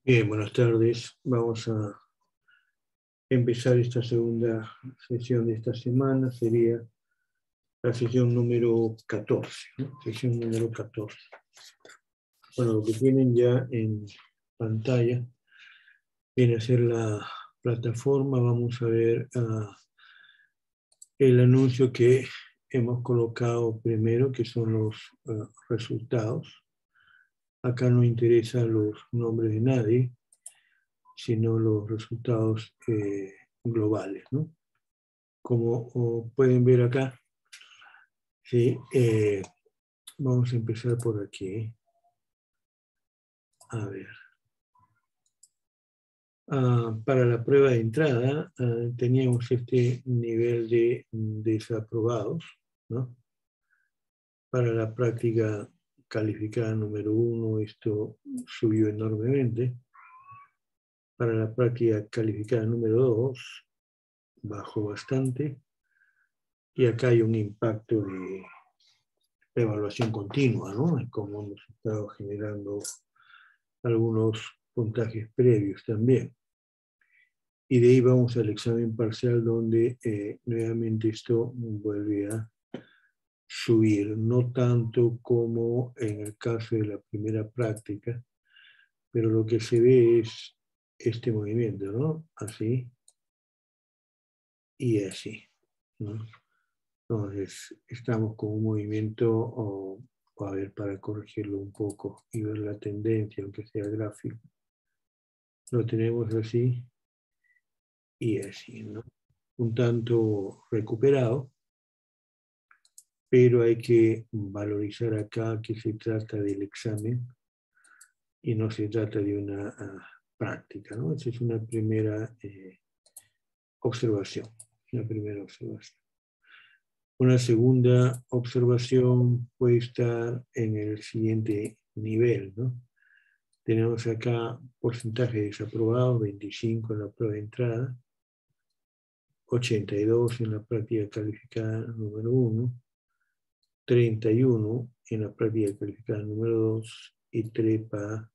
Bien, buenas tardes. Vamos a empezar esta segunda sesión de esta semana. Sería la sesión número 14, ¿no? Sesión número 14. Bueno, lo que tienen ya en pantalla viene a ser la plataforma. Vamos a ver el anuncio que hemos colocado primero, que son los resultados. Acá no interesan los nombres de nadie, sino los resultados globales, ¿no? Como pueden ver acá, ¿sí? Vamos a empezar por aquí. A ver. Para la prueba de entrada teníamos este nivel de desaprobados, ¿no? Para la práctica calificada número 1 esto subió enormemente. Para la práctica calificada número 2 bajó bastante. Y acá hay un impacto de evaluación continua, ¿no? Como hemos estado generando algunos puntajes previos también. Y de ahí vamos al examen parcial donde nuevamente esto vuelve a subir, no tanto como en el caso de la primera práctica, pero lo que se ve es este movimiento, ¿no? Así y así, ¿no? Entonces, estamos con un movimiento, a ver, para corregirlo un poco y ver la tendencia, aunque sea gráfico. Lo tenemos así y así, ¿no? Un tanto recuperado, pero hay que valorizar acá que se trata del examen y no se trata de una práctica, ¿no? Esa es una primera observación, Una segunda observación puede estar en el siguiente nivel, ¿no? Tenemos acá porcentaje de desaprobados, 25 en la prueba de entrada, 82 en la práctica calificada número 1, 31 en la práctica calificada número 2 y trepa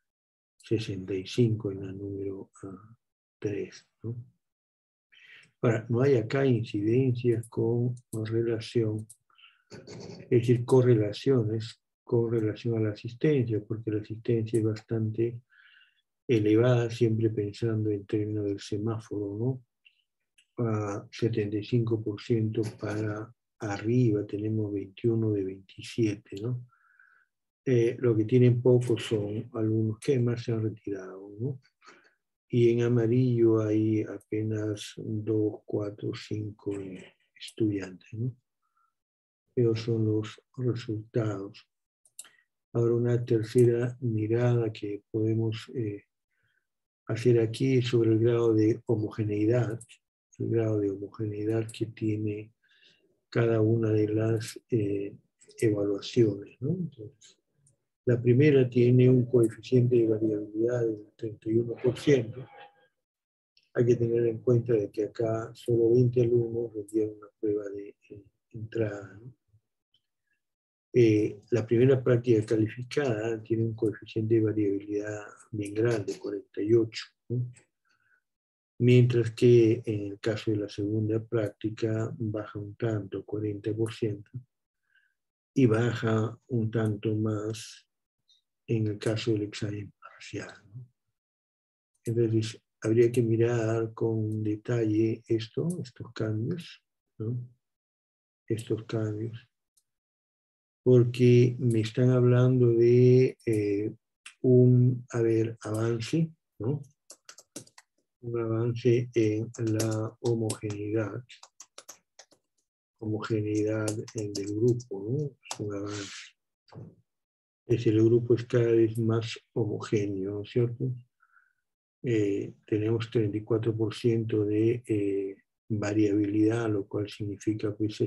65 en la número 3, ¿no? Ahora, no hay acá incidencias con relación, es decir, correlaciones con relación a la asistencia, porque la asistencia es bastante elevada, siempre pensando en términos del semáforo, ¿no? A 75% para arriba, tenemos 21 de 27, ¿no? Lo que tienen pocos son algunos que más se han retirado, ¿no? Y en amarillo hay apenas 2, 4, 5 estudiantes, ¿no? Esos son los resultados. Ahora una tercera mirada que podemos hacer aquí sobre el grado de homogeneidad, que tiene cada una de las evaluaciones, ¿no? Entonces, la primera tiene un coeficiente de variabilidad del 31%. Hay que tener en cuenta de que acá solo 20 alumnos rendieron una prueba de entrada, ¿no? La primera práctica calificada tiene un coeficiente de variabilidad bien grande, 48, ¿no? Mientras que en el caso de la segunda práctica baja un tanto, 40%, y baja un tanto más en el caso del examen parcial, ¿no? Entonces, habría que mirar con detalle estos cambios, ¿no? Estos cambios, porque me están hablando de un avance, ¿no? Un avance en la homogeneidad del grupo, ¿no? Es un avance. Es decir, el grupo es cada vez más homogéneo, ¿no es cierto? Tenemos 34% de variabilidad, lo cual significa pues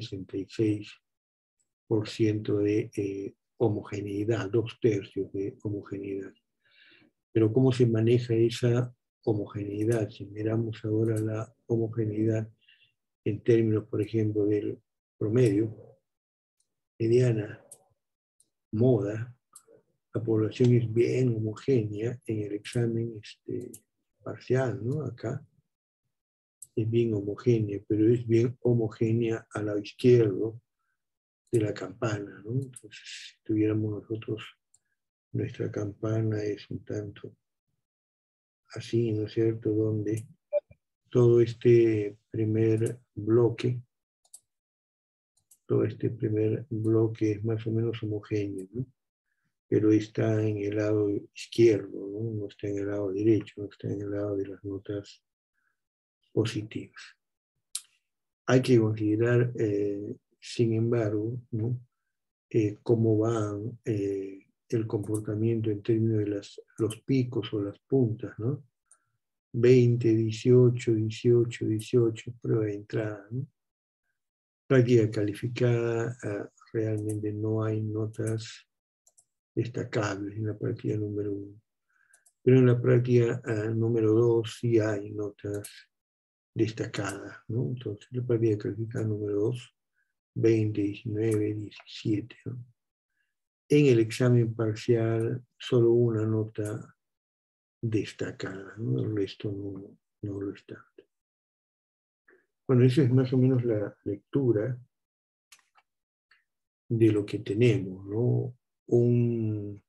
66% de homogeneidad, 2/3 de homogeneidad. Pero ¿cómo se maneja esa homogeneidad? Si miramos ahora la homogeneidad en términos, por ejemplo, del promedio, mediana, moda, la población es bien homogénea en el examen parcial, ¿no? Acá es bien homogénea, pero es bien homogénea al lado izquierdo de la campana, ¿no? Entonces, si tuviéramos nosotros, nuestra campana es un tanto así, ¿no es cierto?, donde todo este primer bloque es más o menos homogéneo, ¿no? Pero está en el lado izquierdo, ¿no? No está en el lado derecho, no está en el lado de las notas positivas. Hay que considerar, sin embargo, ¿no? Cómo va el comportamiento en términos de los picos o las puntas, ¿no? 20, 18, 18, 18, prueba de entrada, ¿no? Práctica calificada, realmente no hay notas destacables en la práctica número 1. Pero en la práctica número 2 sí hay notas destacadas, ¿no? Entonces, la práctica calificada número 2, 20, 19, 17, ¿no? En el examen parcial, solo una nota destacada, ¿no? El resto no lo está. Bueno, esa es más o menos la lectura de lo que tenemos, ¿no? Un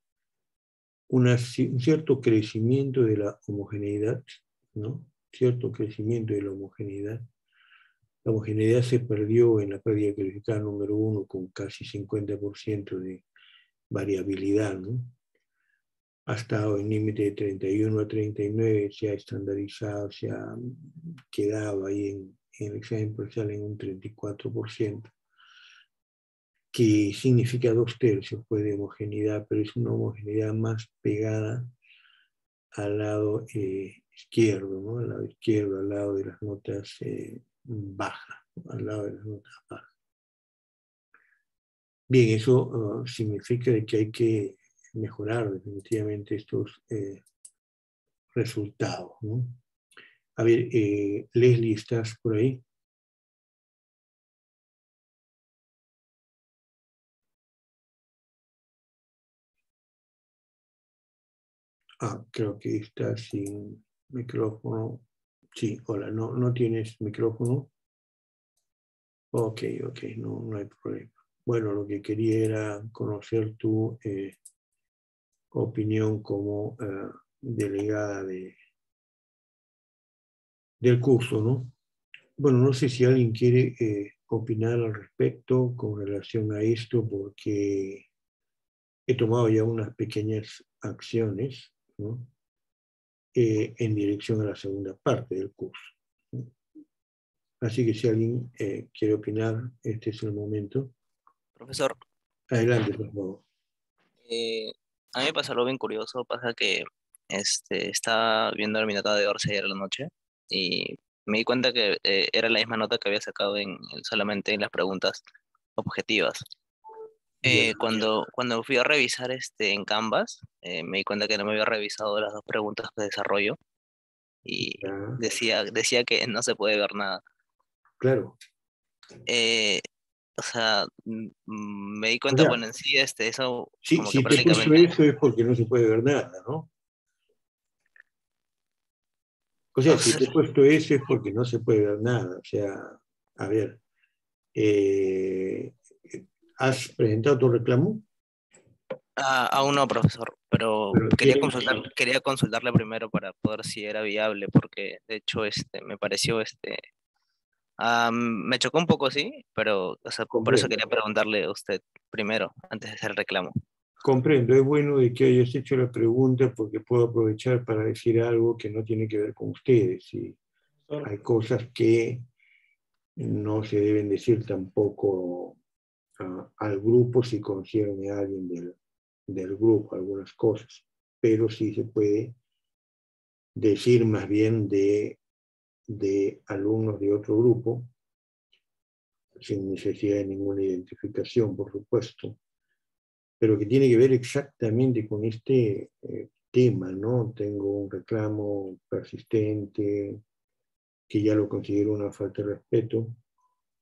cierto crecimiento de la homogeneidad, ¿no? Cierto crecimiento de la homogeneidad. La homogeneidad se perdió en la práctica calificada número 1 con casi 50% de variabilidad, ¿no? Ha estado en límite de 31 a 39, se ha estandarizado, se ha quedado ahí en el examen parcial en un 34%, que significa 2/3 pues, de homogeneidad, pero es una homogeneidad más pegada al lado izquierdo, ¿no? Al lado izquierdo, al lado de las notas bajas, al lado de las notas bajas. Bien, eso significa que hay que mejorar definitivamente estos resultados, ¿no? A ver, Leslie, ¿estás por ahí? Creo que estás sin micrófono. Sí, hola, ¿no tienes micrófono? Ok, no hay problema. Bueno, lo que quería era conocer tu opinión como delegada del curso, ¿no? Bueno, no sé si alguien quiere opinar al respecto con relación a esto, porque he tomado ya unas pequeñas acciones, ¿no? En dirección a la segunda parte del curso, ¿no? Así que si alguien quiere opinar, este es el momento. Profesor, Adelante, por favor. eh, a mí me pasó algo bien curioso. Pasa que estaba viendo mi nota de Orce ayer a la noche y me di cuenta que era la misma nota que había sacado solamente en las preguntas objetivas. Ya, Cuando fui a revisar en Canvas, me di cuenta que no me había revisado las dos preguntas de desarrollo y ya, decía que no se puede ver nada. claro. Eh, o sea, me di O cuenta, sea, bueno, en sí, eso como que si te he puesto prácticamente... eso es porque no se puede ver nada, ¿no? O sea, O si sea, te he puesto eso es porque no se puede ver nada. O sea, a ver, eh, ¿has presentado tu reclamo? aún no, profesor, pero Pero quería consultarle primero para poder si era viable, porque de hecho me pareció me chocó un poco, sí, pero o sea, por eso comprendo. quería preguntarle a usted primero, antes de hacer el reclamo. Comprendo, es bueno de que hayas hecho la pregunta porque puedo aprovechar para decir algo que no tiene que ver con ustedes. Y hay cosas que no se deben decir tampoco al grupo si concierne a alguien del grupo, algunas cosas, pero sí se puede decir más bien de alumnos de otro grupo, sin necesidad de ninguna identificación, por supuesto, pero que tiene que ver exactamente con este tema, ¿no? Tengo un reclamo persistente que ya lo considero una falta de respeto.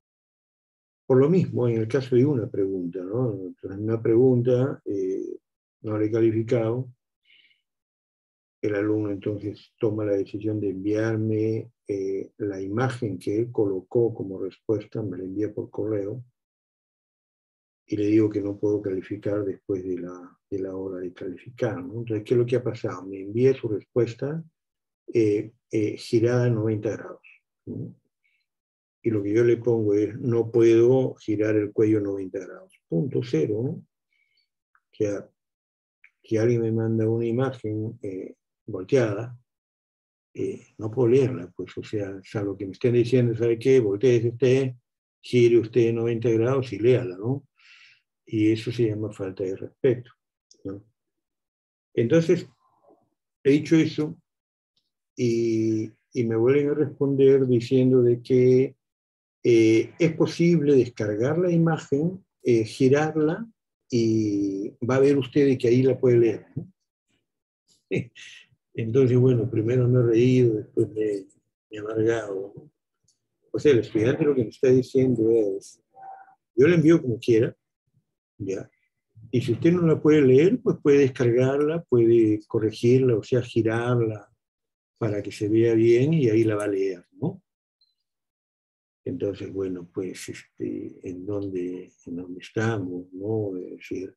Por lo mismo, en el caso de una pregunta, ¿no? Entonces, una pregunta no le he calificado. El alumno entonces toma la decisión de enviarme la imagen que él colocó como respuesta, me la envía por correo, y le digo que no puedo calificar después de la hora de calificar, ¿no? Entonces, ¿qué es lo que ha pasado? Me envía su respuesta girada a 90 grados, ¿no? Y lo que yo le pongo es, no puedo girar el cuello 90 grados. Punto cero, ¿no? O sea, si alguien me manda una imagen volteada, no puedo leerla, pues, o sea, salvo que me estén diciendo, ¿sabe qué? Voltee usted, gire usted 90 grados y léala, ¿no? Y eso se llama falta de respeto, ¿no? Entonces, he dicho eso y me vuelven a responder diciendo de que es posible descargar la imagen, girarla y va a ver usted de que ahí la puede leer, ¿no? Entonces, bueno, primero me he reído, después me he amargado, ¿no? O sea, el estudiante lo que me está diciendo es, yo la envío como quiera, ¿ya? Y si usted no la puede leer, pues puede descargarla, puede corregirla, o sea, girarla para que se vea bien y ahí la va a leer, ¿no? Entonces, bueno, pues, ¿en dónde estamos, no? Es decir,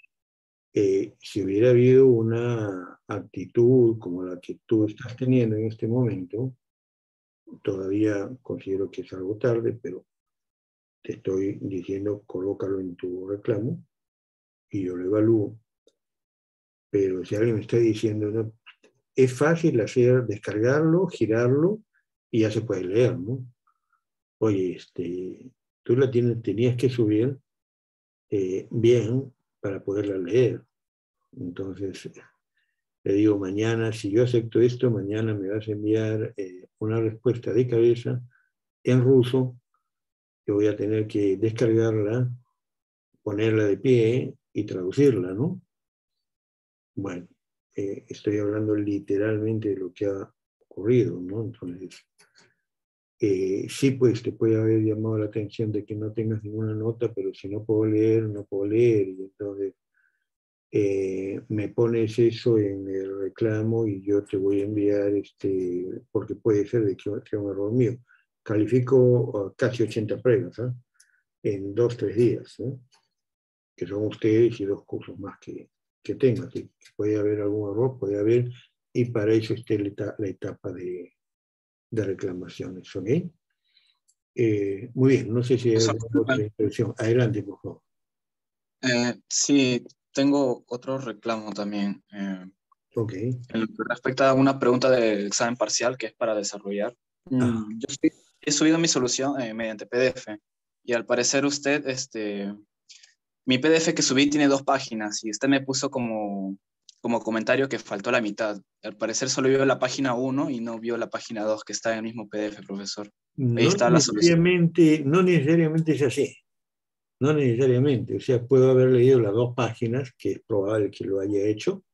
si hubiera habido una actitud como la que tú estás teniendo en este momento, todavía considero que es algo tarde, pero te estoy diciendo, colócalo en tu reclamo y yo lo evalúo. Pero si alguien me está diciendo, no, es fácil hacer, descargarlo, girarlo y ya se puede leer, ¿no? Oye, tú la tenías que subir bien para poderla leer. Entonces, le digo, mañana, si yo acepto esto, mañana me vas a enviar una respuesta de cabeza en ruso, que voy a tener que descargarla, ponerla de pie y traducirla, ¿no? Bueno, estoy hablando literalmente de lo que ha ocurrido, ¿no? Entonces, sí, pues te puede haber llamado la atención de que no tengas ninguna nota, pero si no puedo leer, no puedo leer, y entonces me pones eso en el reclamo y yo te voy a enviar, porque puede ser de que sea un error mío. Califico casi 80 pruebas, ¿eh? En 2, 3 días, ¿eh? Que son ustedes y 2 cursos más que tengo. Que puede haber algún error, puede haber, y para eso está la etapa de reclamaciones, ¿ok? Muy bien, no sé si hay Profesor, alguna otra impresión. Adelante, por favor. sí, tengo otro reclamo también. Ok. En lo que respecta a una pregunta del examen parcial que es para desarrollar. Ah, He subido mi solución mediante PDF y al parecer usted, mi PDF que subí tiene 2 páginas y usted me puso como comentario que faltó la mitad. Al parecer solo vio la página 1 y no vio la página 2 que está en el mismo PDF, profesor. Ahí está la solución. no necesariamente es así. No necesariamente. O sea, puedo haber leído las 2 páginas, que es probable que lo haya hecho,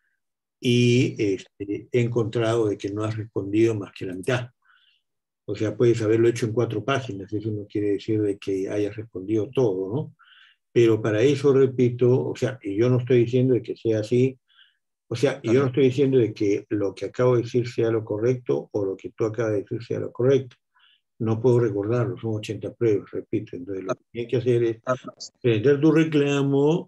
y he encontrado de que no has respondido más que la mitad. O sea, puedes haberlo hecho en 4 páginas. Eso no quiere decir de que hayas respondido todo, ¿no? Pero para eso, repito, o sea, y yo no estoy diciendo de que sea así, o sea, y yo no Claro. estoy diciendo de que lo que acabo de decir sea lo correcto o lo que tú acabas de decir sea lo correcto. No puedo recordarlo, son 80 pruebas, repito. Entonces, lo que tienes que hacer es presentar tu reclamo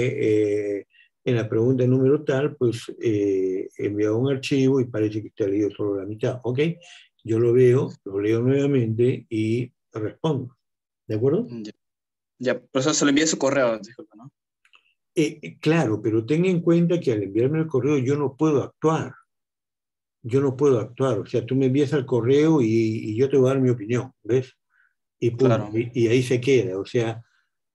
en la pregunta número tal, pues enviar un archivo y parece que te ha leído solo la mitad. ¿Ok? Yo lo veo, lo leo nuevamente y respondo. ¿De acuerdo? Ya, ya, profesor, se lo envié a su correo, disculpa, ¿no? Claro, pero ten en cuenta que al enviarme el correo yo no puedo actuar. Yo no puedo actuar. O sea, tú me envías al correo y yo te voy a dar mi opinión, ¿ves? Y punto. Claro. Y ahí se queda. O sea,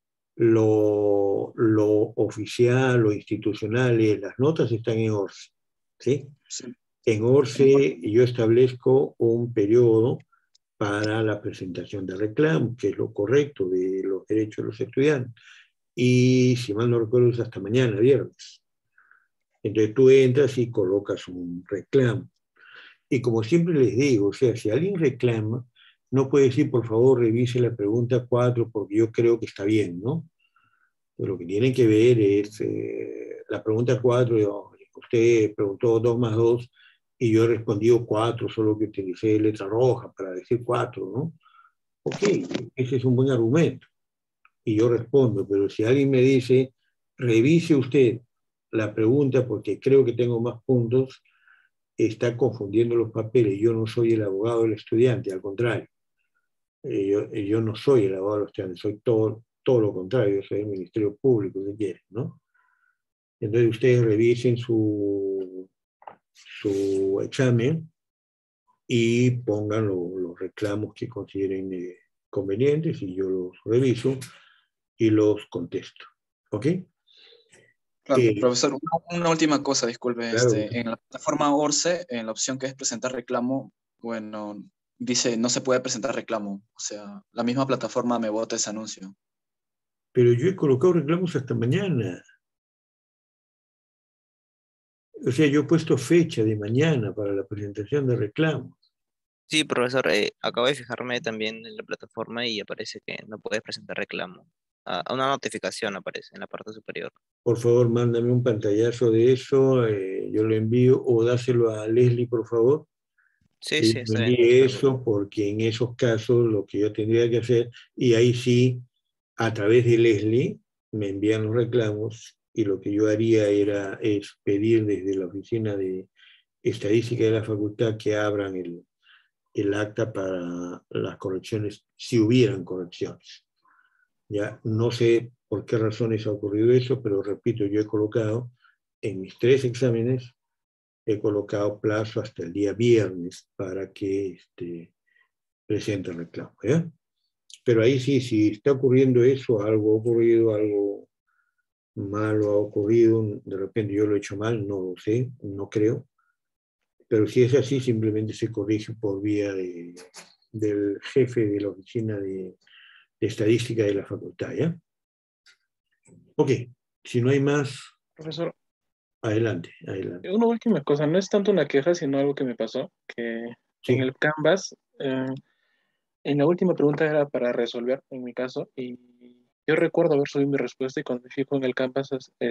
lo oficial, lo institucional, las notas están en ORCE, ¿sí? Sí. En ORCE yo establezco un periodo para la presentación de reclamo, que es lo correcto de los derechos de los estudiantes. Y si mal no recuerdo es hasta mañana, viernes. Entonces tú entras y colocas un reclamo. Y como siempre les digo, o sea, si alguien reclama, no puede decir, por favor, revise la pregunta 4 porque yo creo que está bien, ¿no? Pero lo que tienen que ver es la pregunta 4, usted preguntó 2 más 2 y yo he respondido 4, solo que utilicé letra roja para decir 4, ¿no? Ok, ese es un buen argumento. Y yo respondo, pero si alguien me dice, revise usted la pregunta porque creo que tengo más puntos, está confundiendo los papeles. Yo no soy el abogado del estudiante, al contrario. Yo no soy el abogado del estudiante, soy todo lo contrario, yo soy el Ministerio Público, si quieren, ¿no? Entonces ustedes revisen su examen y pongan los reclamos que consideren convenientes y yo los reviso y los contesto. ¿Ok? Claro, profesor, una última cosa, disculpe. Claro. En la plataforma ORCE, en la opción que es presentar reclamo, bueno, dice no se puede presentar reclamo. O sea, la misma plataforma me bota ese anuncio. Pero yo he colocado reclamos hasta mañana. O sea, yo he puesto fecha de mañana para la presentación de reclamos. Sí, profesor, acabo de fijarme también en la plataforma y aparece que no puedes presentar reclamo. Una notificación aparece en la parte superior. Por favor, mándame un pantallazo de eso, yo lo envío, o dáselo a Leslie, por favor, Sí, que sí, me está bien. envíe eso, porque en esos casos lo que yo tendría que hacer, y ahí sí, a través de Leslie, me envían los reclamos, y lo que yo haría es pedir desde la oficina de estadística de la facultad que abran el acta para las correcciones, si hubieran correcciones. Ya no sé por qué razones ha ocurrido eso, pero repito, yo he colocado en mis 3 exámenes, he colocado plazo hasta el día viernes para que presente el reclamo. ¿Ya? Pero ahí sí, si está ocurriendo eso, algo ha ocurrido, algo malo ha ocurrido, de repente yo lo he hecho mal, no lo sé, no creo, pero si es así, simplemente se corrige por vía del jefe de la oficina de estadística de la facultad. ¿Ya? Ok, si no hay más, Profesor, adelante, adelante. una última cosa, no es tanto una queja, sino algo que me pasó, que en Sí, el Canvas, en la última pregunta era para resolver, en mi caso, y yo recuerdo haber subido mi respuesta y cuando me fijo en el Canvas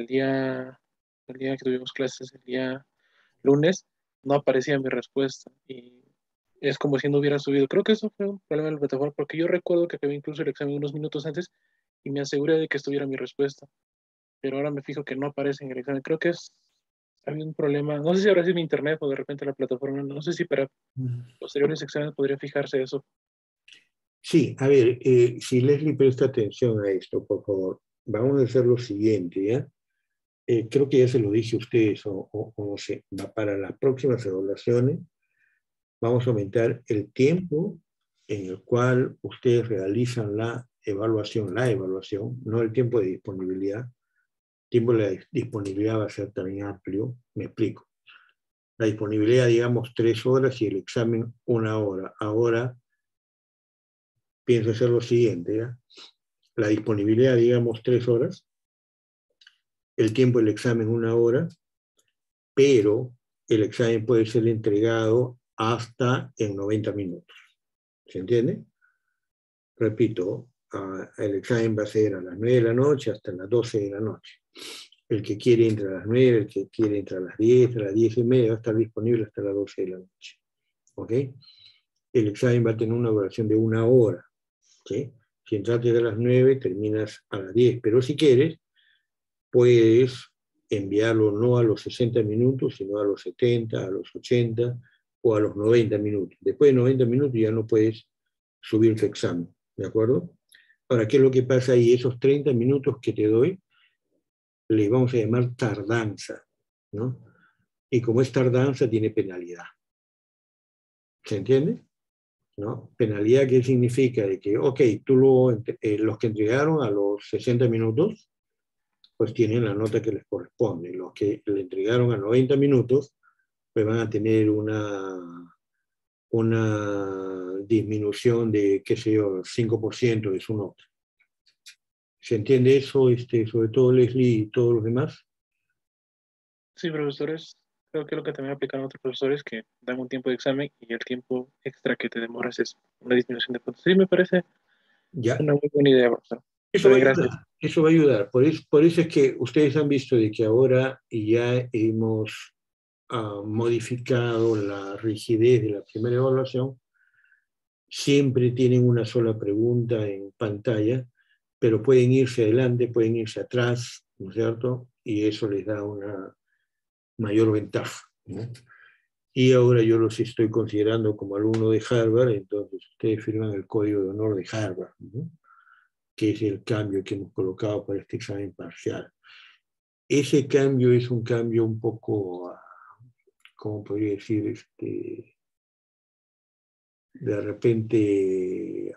el día que tuvimos clases, el día lunes, no aparecía mi respuesta y es como si no hubiera subido. Creo que eso fue un problema de la plataforma porque yo recuerdo que acabé incluso el examen unos minutos antes y me aseguré de que estuviera mi respuesta, pero ahora me fijo que no aparece en el examen. Creo que había un problema, no sé si habrá sido mi internet o de repente la plataforma, no sé si para posteriores exámenes podría fijarse eso. sí, a ver, si Leslie presta atención a esto, por favor, vamos a hacer lo siguiente, ¿ya? Creo que ya se lo dije a ustedes, o no sé, para las próximas evaluaciones, vamos a aumentar el tiempo en el cual ustedes realizan la evaluación, no el tiempo de disponibilidad. El tiempo de la disponibilidad va a ser también amplio, me explico. La disponibilidad, digamos, 3 horas y el examen 1 hora. Ahora pienso hacer lo siguiente, ¿ya? La disponibilidad, digamos, 3 horas, el tiempo del examen 1 hora, pero el examen puede ser entregado hasta en 90 minutos. ¿Se entiende? Repito, el examen va a ser a las 9 de la noche hasta las 12 de la noche. El que quiere entra a las 9, el que quiere entra a las 10, a las 10:30, va a estar disponible hasta las 12 de la noche. ¿Ok? El examen va a tener una duración de 1 hora. ¿Sí? Si entraste a las 9, terminas a las 10. Pero si quieres, puedes enviarlo no a los 60 minutos, sino a los 70, a los 80 o a los 90 minutos. Después de 90 minutos ya no puedes subir tu examen, ¿de acuerdo? Ahora, ¿qué es lo que pasa ahí? Esos 30 minutos que te doy, les vamos a llamar tardanza, ¿no? Y como es tardanza, tiene penalidad. ¿Se entiende? ¿No? Penalidad, ¿qué significa? De que, ok, los que entregaron a los 60 minutos, pues tienen la nota que les corresponde. Los que le entregaron a 90 minutos, pues van a tener una disminución de, qué sé yo, 5% de su nota. ¿Se entiende eso, sobre todo Leslie y todos los demás? Sí, profesores, creo que lo que también aplican otros profesores que dan un tiempo de examen y el tiempo extra que te demoras es una disminución de puntos. Sí, me parece Ya. una muy buena idea, profesor. Eso va a Gracias. ayudar, eso va a ayudar. Por eso es que ustedes han visto de que ahora ya hemos modificado la rigidez de la primera evaluación. Siempre tienen una sola pregunta en pantalla, pero pueden irse adelante, pueden irse atrás, ¿no es cierto? Y eso les da una mayor ventaja, ¿no? Y ahora yo los estoy considerando como alumno de Harvard, entonces ustedes firman el código de honor de Harvard, ¿no? Que es el cambio que hemos colocado para este examen parcial. Ese cambio es un cambio un poco, ¿cómo podría decir? De repente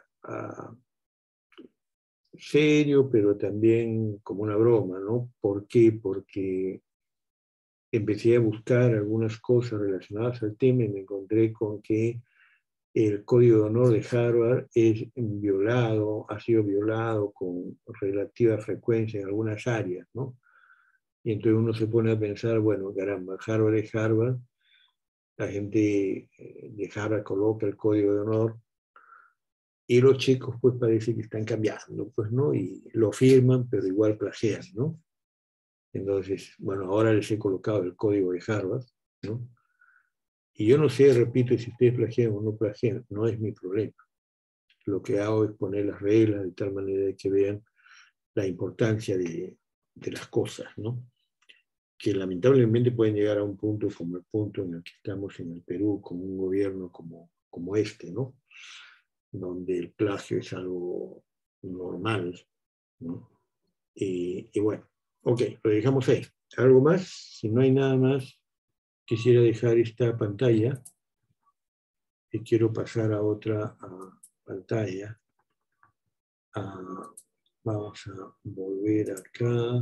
serio, pero también como una broma, ¿no? ¿Por qué? Porque empecé a buscar algunas cosas relacionadas al tema y me encontré con que el Código de Honor de Harvard es violado, ha sido violado con relativa frecuencia en algunas áreas, ¿no? Y entonces uno se pone a pensar, bueno, caramba, Harvard es Harvard, la gente de Harvard coloca el Código de Honor y los chicos pues parece que están cambiando, pues, ¿no? Y lo firman, pero igual plagian, ¿no? Entonces, bueno, ahora les he colocado el código de Harvard, ¿no? Y yo no sé, repito, si ustedes plagian o no plagian, no es mi problema. Lo que hago es poner las reglas de tal manera que vean la importancia de las cosas, ¿no? Que lamentablemente pueden llegar a un punto como el punto en el que estamos en el Perú, con un gobierno como este, ¿no? Donde el plagio es algo normal, ¿no? Y bueno, ok, lo dejamos ahí. ¿Algo más? Si no hay nada más, quisiera dejar esta pantalla y quiero pasar a otra pantalla. Vamos a volver acá.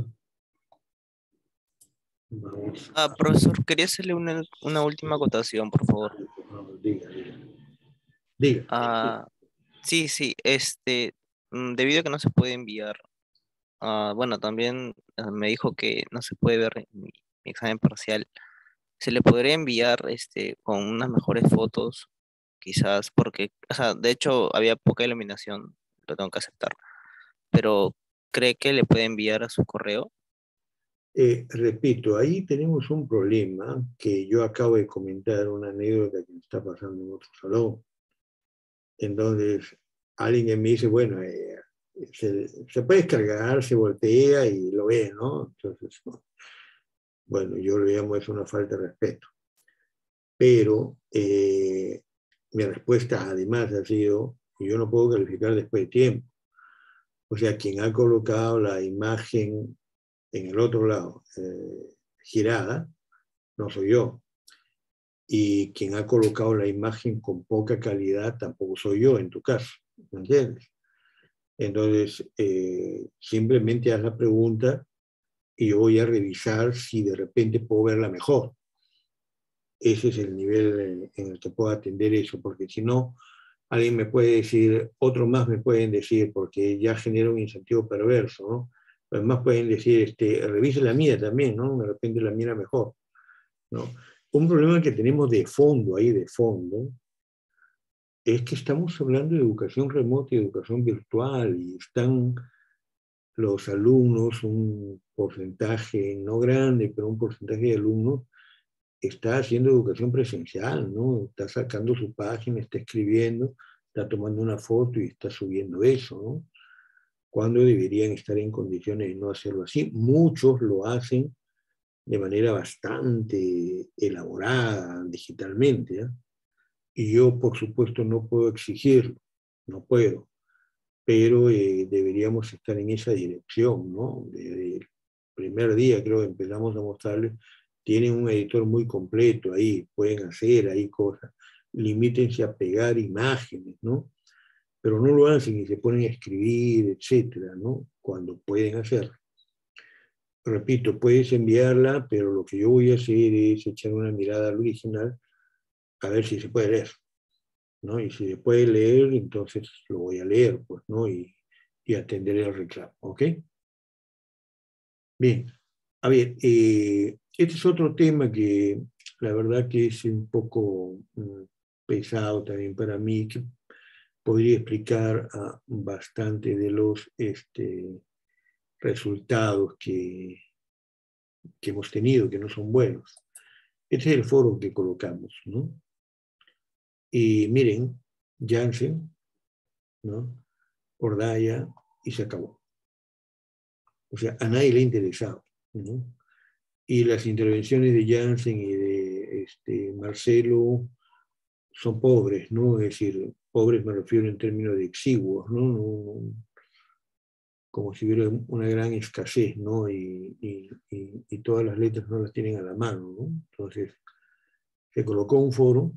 Vamos Profesor, quería hacerle una última acotación, por favor. diga. Diga. Ah, sí, sí, debido a que no se puede enviar, bueno, también me dijo que no se puede ver mi examen parcial. ¿Se le podría enviar con unas mejores fotos? Quizás porque, o sea, de hecho había poca iluminación, lo tengo que aceptar, pero ¿cree que le puede enviar a su correo? Repito, ahí tenemos un problema que yo acabo de comentar, una anécdota que me está pasando en otro salón. Entonces, alguien me dice, bueno, se puede descargar, se voltea y lo ve, ¿no? Entonces, bueno, yo lo llamo es una falta de respeto. Pero mi respuesta además ha sido, yo no puedo calificar después de tiempo. O sea, quien ha colocado la imagen en el otro lado, girada, no soy yo. Y quien ha colocado la imagen con poca calidad tampoco soy yo, en tu caso, ¿me entiendes? Entonces, simplemente haz la pregunta y yo voy a revisar si de repente puedo verla mejor. Ese es el nivel en el que puedo atender eso, porque si no, alguien me puede decir, otros más me pueden decir, porque ya genera un incentivo perverso, ¿no? Además pueden decir, revise la mía también, ¿no? De repente la mía mejor, ¿no? Un problema que tenemos de fondo, ahí de fondo, es que estamos hablando de educación remota y educación virtual, y están los alumnos, un porcentaje no grande, pero un porcentaje de alumnos está haciendo educación presencial, ¿no? Está sacando su página, está escribiendo, está tomando una foto y está subiendo eso, ¿no? Cuando deberían estar en condiciones de no hacerlo así. Muchos lo hacen de manera bastante elaborada digitalmente, ¿eh? Y yo, por supuesto, no puedo exigirlo, no puedo, pero deberíamos estar en esa dirección, ¿no? Desde el primer día creo que empezamos a mostrarles, tienen un editor muy completo ahí, pueden hacer ahí cosas, limítense a pegar imágenes, ¿no? Pero no lo hacen y se ponen a escribir, etcétera, ¿no? Cuando pueden hacerlo. Repito, puedes enviarla, pero lo que yo voy a hacer es echar una mirada al original a ver si se puede leer, ¿no? Y si se puede leer, entonces lo voy a leer, pues, ¿no? Y atenderé el reclamo, ¿ok? Bien, a ver, este es otro tema que la verdad que es un poco pesado también para mí, que podría explicar bastante de los resultados que hemos tenido, que no son buenos. Este es el foro que colocamos, ¿no? Y miren, Janssen, ¿no? Ordaya, y se acabó. O sea, a nadie le ha interesado, ¿no? Y las intervenciones de Janssen y de Marcelo son pobres, ¿no? Es decir, pobres me refiero en términos de exiguos, ¿no? Como si hubiera una gran escasez, ¿no? Y todas las letras no las tienen a la mano, ¿no? Entonces, se colocó un foro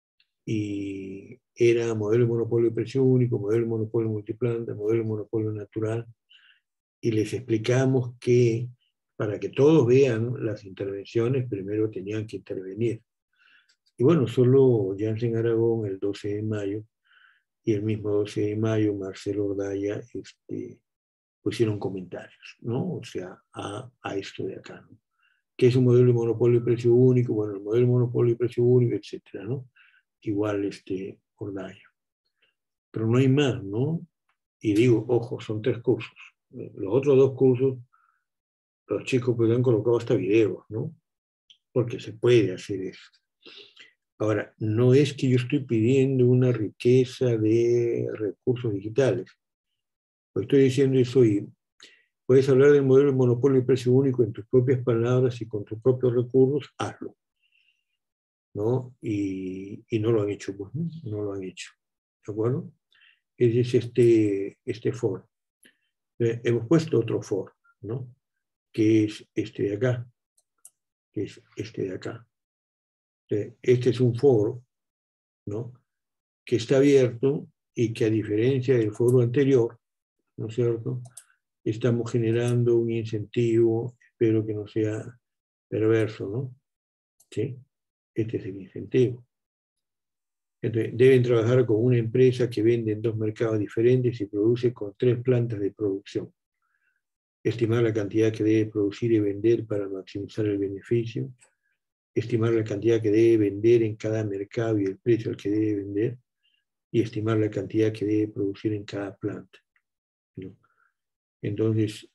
y era modelo de monopolio de precio único, modelo de monopolio multiplanta, modelo de monopolio natural, y les explicamos que para que todos vean las intervenciones, primero tenían que intervenir. Y bueno, solo Janssen Aragón el 12 de mayo, y el mismo 12 de mayo Marcelo Ordaya pusieron comentarios, ¿no? O sea, a esto de acá, ¿no? ¿Qué es un modelo de monopolio de precio único? Bueno, el modelo de monopolio de precio único, etcétera, ¿no? Igual Ordaya. Pero no hay más, ¿no? Y digo, ojo, son 3 cursos. Los otros 2 cursos, los chicos pues han colocado hasta videos, ¿no? Porque se puede hacer eso. Ahora, no es que yo estoy pidiendo una riqueza de recursos digitales. Lo estoy diciendo eso y puedes hablar del modelo de monopolio y precio único en tus propias palabras y con tus propios recursos, hazlo, ¿no? Y no lo han hecho, pues, ¿no? No lo han hecho, ¿de acuerdo? Ese es este foro. Hemos puesto otro foro, ¿no? Que es este de acá, que es este de acá. Este es un foro, ¿no? Que está abierto y que a diferencia del foro anterior, ¿no es cierto?, estamos generando un incentivo, espero que no sea perverso, ¿no? ¿Sí? Este es el incentivo. Entonces, deben trabajar con una empresa que vende en 2 mercados diferentes y produce con 3 plantas de producción. Estimar la cantidad que debe producir y vender para maximizar el beneficio. Estimar la cantidad que debe vender en cada mercado y el precio al que debe vender. Y estimar la cantidad que debe producir en cada planta, ¿no? Entonces,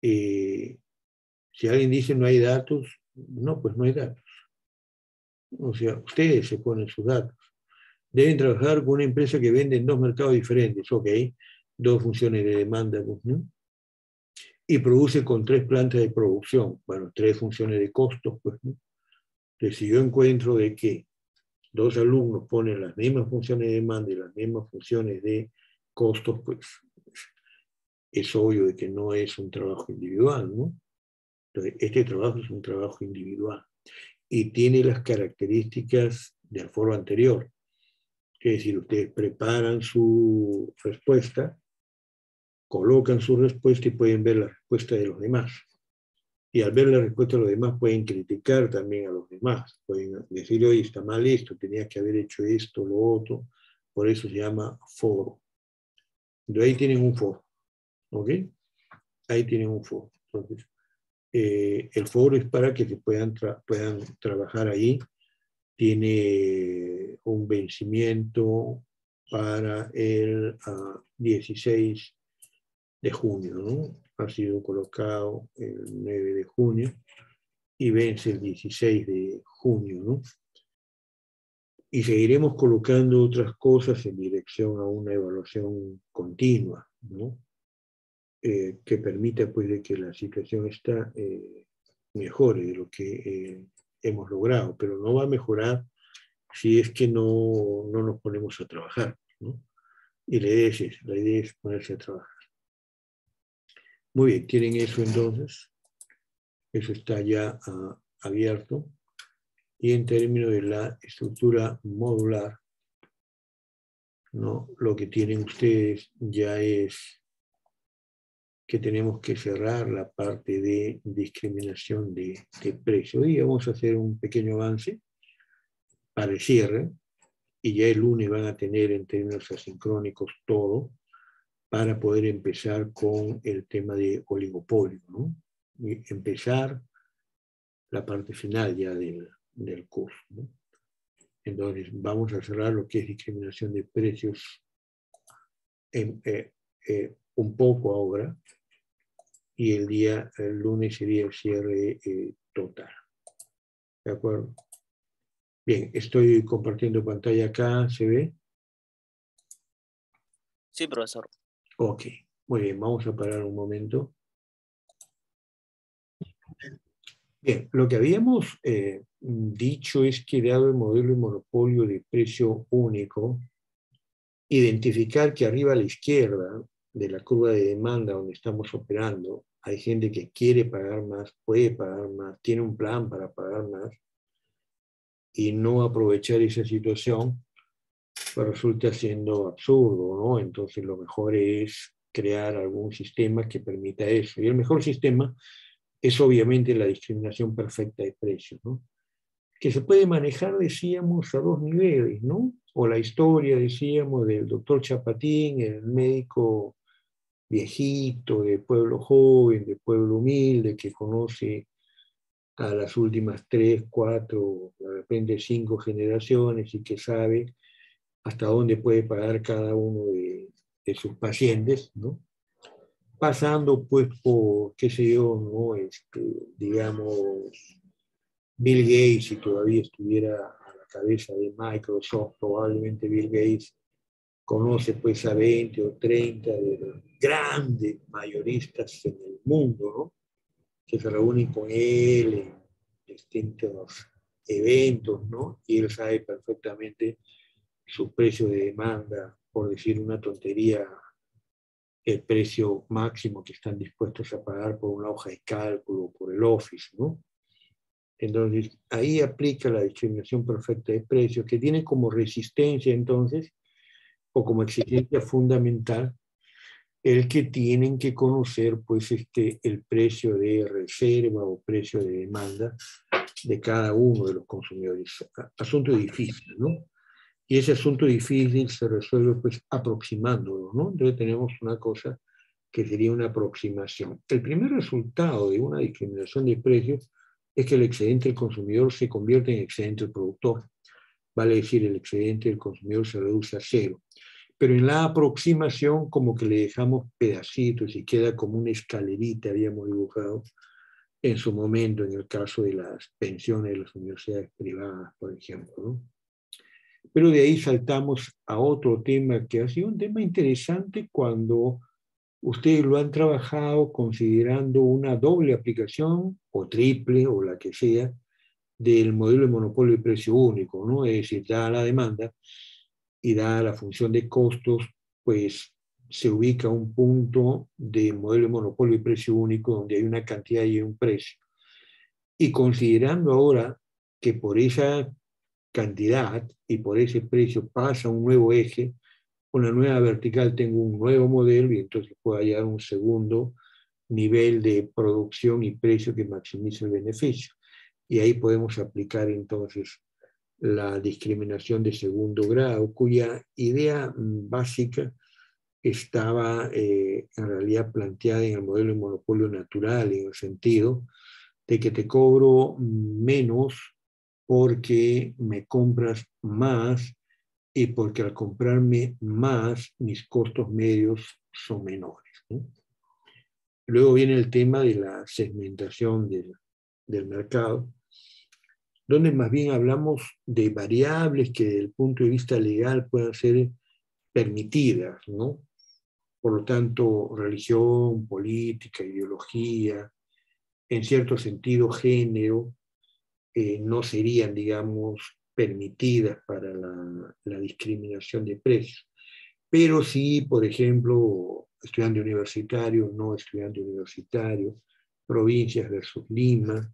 si alguien dice no hay datos, no, pues no hay datos. O sea, ustedes se ponen sus datos. Deben trabajar con una empresa que vende en 2 mercados diferentes, ok, 2 funciones de demanda, ¿no? Y produce con 3 plantas de producción, bueno, 3 funciones de costos, pues, ¿no? Entonces, si yo encuentro de que 2 alumnos ponen las mismas funciones de demanda y las mismas funciones de costos, pues es obvio de que no es un trabajo individual, ¿no? Entonces, este trabajo es un trabajo individual y tiene las características del foro anterior. Es decir, ustedes preparan su respuesta, colocan su respuesta y pueden ver la respuesta de los demás. Y al ver la respuesta de los demás pueden criticar también a los demás. Pueden decir, oye, está mal esto, tenías que haber hecho esto, lo otro. Por eso se llama foro. Entonces ahí tienen un foro. ¿Ok? Ahí tienen un foro. Entonces, el foro es para que se puedan trabajar ahí. Tiene un vencimiento para el 16 de junio, ¿no? Ha sido colocado el 9 de junio y vence el 16 de junio, ¿no? Y seguiremos colocando otras cosas en dirección a una evaluación continua, ¿no? Que permita, pues, de que la situación esta mejore de lo que hemos logrado, pero no va a mejorar si es que no nos ponemos a trabajar, ¿no? Y la idea es ponerse a trabajar. Muy bien, tienen eso entonces. Eso está ya abierto. Y en términos de la estructura modular, ¿no? Lo que tienen ustedes ya es que tenemos que cerrar la parte de discriminación de precio. Y vamos a hacer un pequeño avance para el cierre. Y ya el lunes van a tener en términos asincrónicos todo para poder empezar con el tema de oligopolio, ¿no? Y empezar la parte final ya del curso, ¿no? Entonces vamos a cerrar lo que es discriminación de precios un poco ahora, y el lunes sería el cierre total. ¿De acuerdo? Bien, estoy compartiendo pantalla acá, ¿se ve? Sí, profesor. Ok, muy bien, vamos a parar un momento. Bien, lo que habíamos dicho es que dado el modelo de monopolio de precio único, identificar que arriba a la izquierda de la curva de demanda donde estamos operando, hay gente que quiere pagar más, puede pagar más, tiene un plan para pagar más, y no aprovechar esa situación, pues resulta siendo absurdo, ¿no? Entonces lo mejor es crear algún sistema que permita eso. Y el mejor sistema es obviamente la discriminación perfecta de precios, ¿no? Que se puede manejar, decíamos, a dos niveles, ¿no? O la historia, decíamos, del doctor Chapatín, el médico viejito, de pueblo joven, de pueblo humilde, que conoce a las últimas 3, 4, de repente 5 generaciones y que sabe hasta dónde puede pagar cada uno de sus pacientes, ¿no? Pasando pues por, qué sé yo, ¿no? Digamos, Bill Gates, si todavía estuviera a la cabeza de Microsoft, probablemente Bill Gates conoce pues a 20 o 30 de los grandes mayoristas en el mundo, ¿no? Que se reúnen con él en distintos eventos, ¿no? Y él sabe perfectamente su precio de demanda, por decir una tontería, el precio máximo que están dispuestos a pagar por una hoja de cálculo, por el Office, ¿no? Entonces, ahí aplica la discriminación perfecta de precios, que tiene como resistencia, entonces, o como exigencia fundamental, el que tienen que conocer, pues, el precio de reserva o precio de demanda de cada uno de los consumidores. Asunto difícil, ¿no? Y ese asunto difícil se resuelve, pues, aproximándolo, ¿no? Entonces tenemos una cosa que sería una aproximación. El primer resultado de una discriminación de precios es que el excedente del consumidor se convierte en excedente del productor. Vale decir, el excedente del consumidor se reduce a cero. Pero en la aproximación como que le dejamos pedacitos y queda como una escalerita, habíamos dibujado en su momento en el caso de las pensiones de las universidades privadas, por ejemplo, ¿no? Pero de ahí saltamos a otro tema que ha sido un tema interesante cuando ustedes lo han trabajado considerando una doble aplicación o triple o la que sea del modelo de monopolio de precio único, ¿no? Es decir, dada la demanda y dada la función de costos, pues se ubica un punto de modelo de monopolio de precio único donde hay una cantidad y un precio. Y considerando ahora que por esa cantidad y por ese precio pasa un nuevo eje, una nueva vertical, tengo un nuevo modelo y entonces puedo hallar un segundo nivel de producción y precio que maximice el beneficio. Y ahí podemos aplicar entonces la discriminación de segundo grado, cuya idea básica estaba en realidad planteada en el modelo de monopolio natural, en el sentido de que te cobro menos porque me compras más y porque al comprarme más, mis costos medios son menores, ¿no? Luego viene el tema de la segmentación del mercado, donde más bien hablamos de variables que desde el punto de vista legal puedan ser permitidas, ¿no? Por lo tanto, religión, política, ideología, en cierto sentido género, no serían, digamos, permitidas para la discriminación de precios. Pero sí, por ejemplo, estudiante universitario, no estudiante universitario, provincias versus Lima,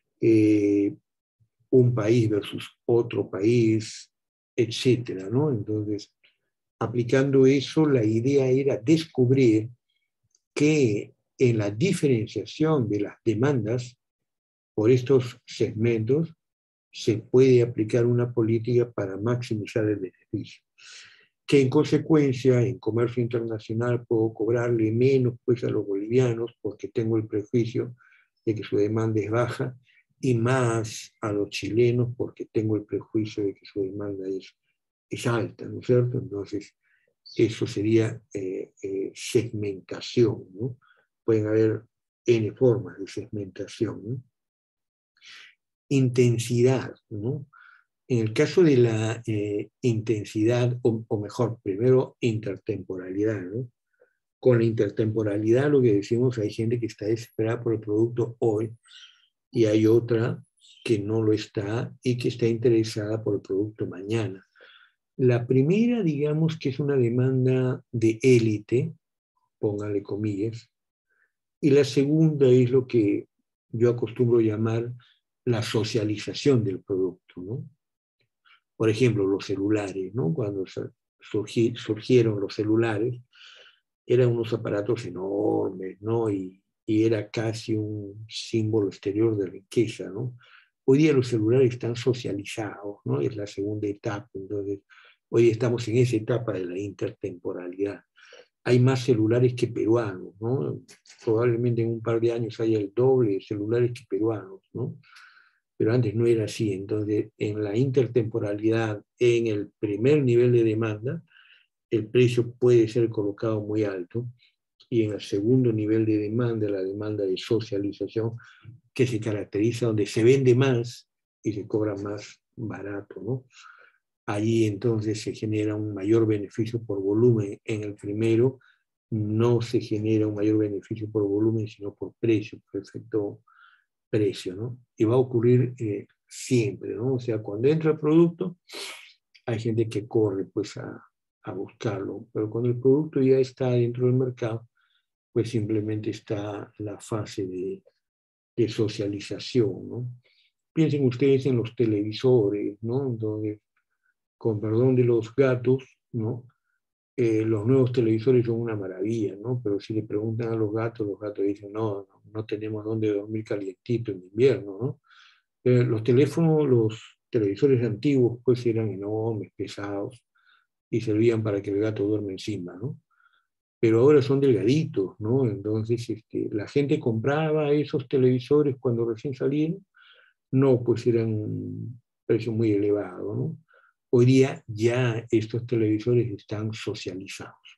un país versus otro país, etcétera, ¿no? Entonces, aplicando eso, la idea era descubrir que en la diferenciación de las demandas por estos segmentos se puede aplicar una política para maximizar el beneficio. Que en consecuencia, en comercio internacional puedo cobrarle menos pues a los bolivianos porque tengo el prejuicio de que su demanda es baja y más a los chilenos porque tengo el prejuicio de que su demanda es alta, ¿no es cierto? Entonces, eso sería segmentación, ¿no? Pueden haber N formas de segmentación, ¿no? Intensidad, ¿no? En el caso de la intensidad, o mejor, primero intertemporalidad, ¿no? Con la intertemporalidad lo que decimos, hay gente que está desesperada por el producto hoy y hay otra que no lo está y que está interesada por el producto mañana. La primera, digamos que es una demanda de élite, póngale comillas, y la segunda es lo que yo acostumbro llamar la socialización del producto, ¿no? Por ejemplo, los celulares, ¿no? Cuando surgieron los celulares, eran unos aparatos enormes, ¿no? Y era casi un símbolo exterior de riqueza, ¿no? Hoy día los celulares están socializados, ¿no? Es la segunda etapa, entonces hoy estamos en esa etapa de la intertemporalidad. Hay más celulares que peruanos, ¿no? Probablemente en un par de años haya el doble de celulares que peruanos, ¿no? Pero antes no era así. Entonces, en la intertemporalidad, en el primer nivel de demanda, el precio puede ser colocado muy alto, y en el segundo nivel de demanda, la demanda de socialización, que se caracteriza donde se vende más y se cobra más barato, ¿no? Allí entonces se genera un mayor beneficio por volumen. En el primero no se genera un mayor beneficio por volumen, sino por precio, por efecto precio, ¿no? Y va a ocurrir siempre, ¿no? O sea, cuando entra el producto, hay gente que corre pues a buscarlo, pero cuando el producto ya está dentro del mercado, pues simplemente está la fase de socialización, ¿no? Piensen ustedes en los televisores, ¿no? Donde, con perdón de los gatos, ¿no? Los nuevos televisores son una maravilla, ¿no? Pero si le preguntan a los gatos dicen, no tenemos dónde dormir calientito en invierno, ¿no? Los televisores antiguos, pues eran enormes, pesados, y servían para que el gato duerme encima, ¿no? Pero ahora son delgaditos, ¿no? Entonces, la gente compraba esos televisores cuando recién salían, no, pues eran un precio muy elevado, ¿no? Hoy día ya estos televisores están socializados.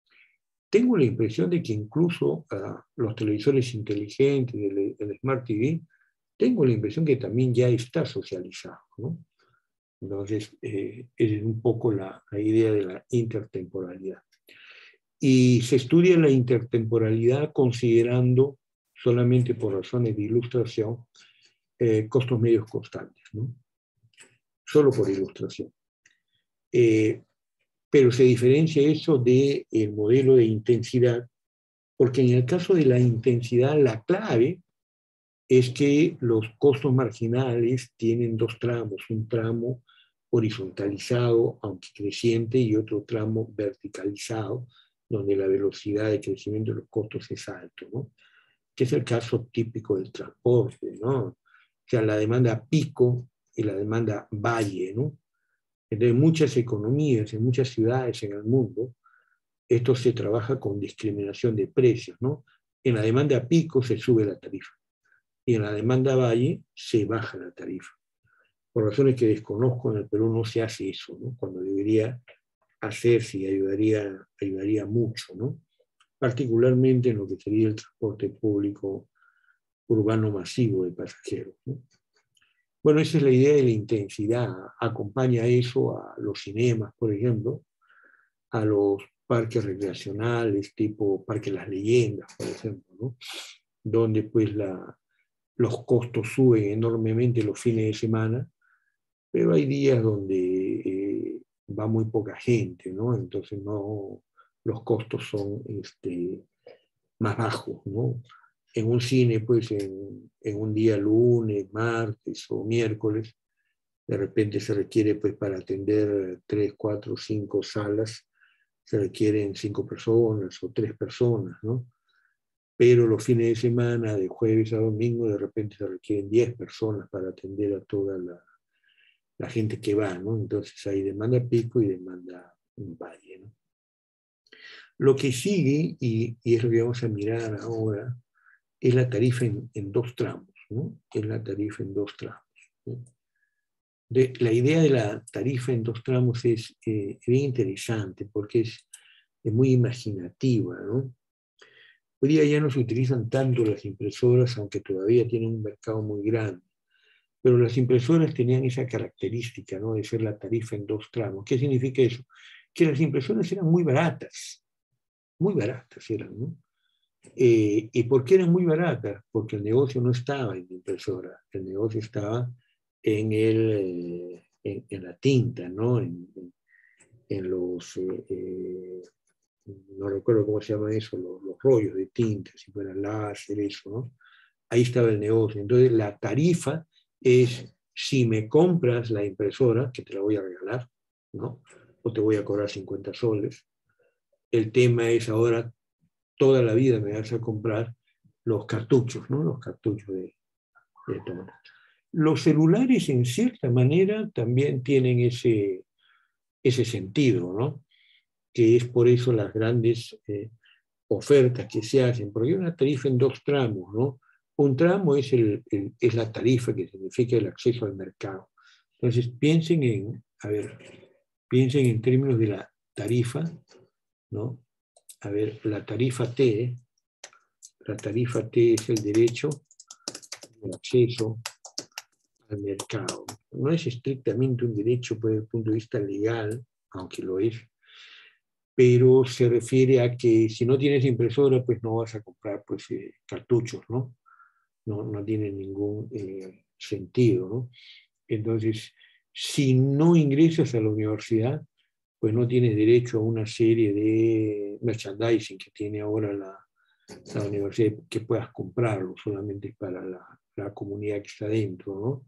Tengo la impresión de que incluso los televisores inteligentes, el Smart TV, tengo la impresión que también ya está socializado, ¿no? Entonces, es un poco la idea de la intertemporalidad. Y se estudia la intertemporalidad considerando, solamente por razones de ilustración, costos medios constantes, ¿no? Solo por ilustración. Pero se diferencia eso del modelo de intensidad, porque en el caso de la intensidad, la clave es que los costos marginales tienen dos tramos, un tramo horizontalizado, aunque creciente, y otro tramo verticalizado, donde la velocidad de crecimiento de los costos es alto, ¿no? Que es el caso típico del transporte, ¿no? O sea, la demanda pico y la demanda valle, ¿no? Entonces, en muchas economías, en muchas ciudades en el mundo, esto se trabaja con discriminación de precios, ¿no? En la demanda pico se sube la tarifa y en la demanda valle se baja la tarifa. Por razones que desconozco, en el Perú no se hace eso, ¿no? Cuando debería hacerse y ayudaría mucho, ¿no? Particularmente en lo que sería el transporte público urbano masivo de pasajeros, ¿no? Bueno, esa es la idea de la intensidad. Acompaña eso a los cinemas, por ejemplo, a los parques recreacionales, tipo Parque Las Leyendas, por ejemplo, ¿no? Donde pues los costos suben enormemente los fines de semana, pero hay días donde va muy poca gente, ¿no? Entonces los costos son más bajos, ¿no? En un cine, pues en un día lunes, martes o miércoles, de repente se requiere, pues para atender 3, 4, 5 salas, se requieren 5 personas o 3 personas, ¿no? Pero los fines de semana, de jueves a domingo, de repente se requieren 10 personas para atender a toda la gente que va, ¿no? Entonces hay demanda pico y demanda valle, ¿no? Lo que sigue, y es lo que vamos a mirar ahora, es la tarifa en dos tramos, ¿no? Es la tarifa en dos tramos, ¿no? La idea de la tarifa en dos tramos es bien interesante porque es muy imaginativa, ¿no? Hoy día ya no se utilizan tanto las impresoras, aunque todavía tienen un mercado muy grande. Pero las impresoras tenían esa característica, ¿no? De ser la tarifa en 2 tramos. ¿Qué significa eso? Que las impresoras eran muy baratas eran, ¿no? ¿Y por qué eran muy baratas? Porque el negocio no estaba en la impresora, el negocio estaba en la tinta, ¿no? En los, no recuerdo cómo se llama eso, los rollos de tinta, si fuera láser, eso, ¿no? Ahí estaba el negocio. Entonces la tarifa es, si me compras la impresora, que te la voy a regalar, ¿no? O te voy a cobrar 50 soles. El tema es ahora, toda la vida me vas a comprar los cartuchos, ¿no? Los cartuchos de todo. Los celulares, en cierta manera, también tienen ese sentido, ¿no? Que es por eso las grandes ofertas que se hacen, porque hay una tarifa en 2 tramos, ¿no? Un tramo es la tarifa, que significa el acceso al mercado. Entonces, piensen en términos de la tarifa, ¿no? A ver, la tarifa T es el derecho de acceso al mercado. No es estrictamente un derecho desde el punto de vista legal, aunque lo es, pero se refiere a que si no tienes impresora, pues no vas a comprar pues, cartuchos, ¿no? No tiene ningún sentido, ¿no? Entonces, si no ingresas a la universidad, pues no tienes derecho a una serie de merchandising que tiene ahora la universidad, que puedas comprarlo, solamente para la comunidad que está dentro, ¿no?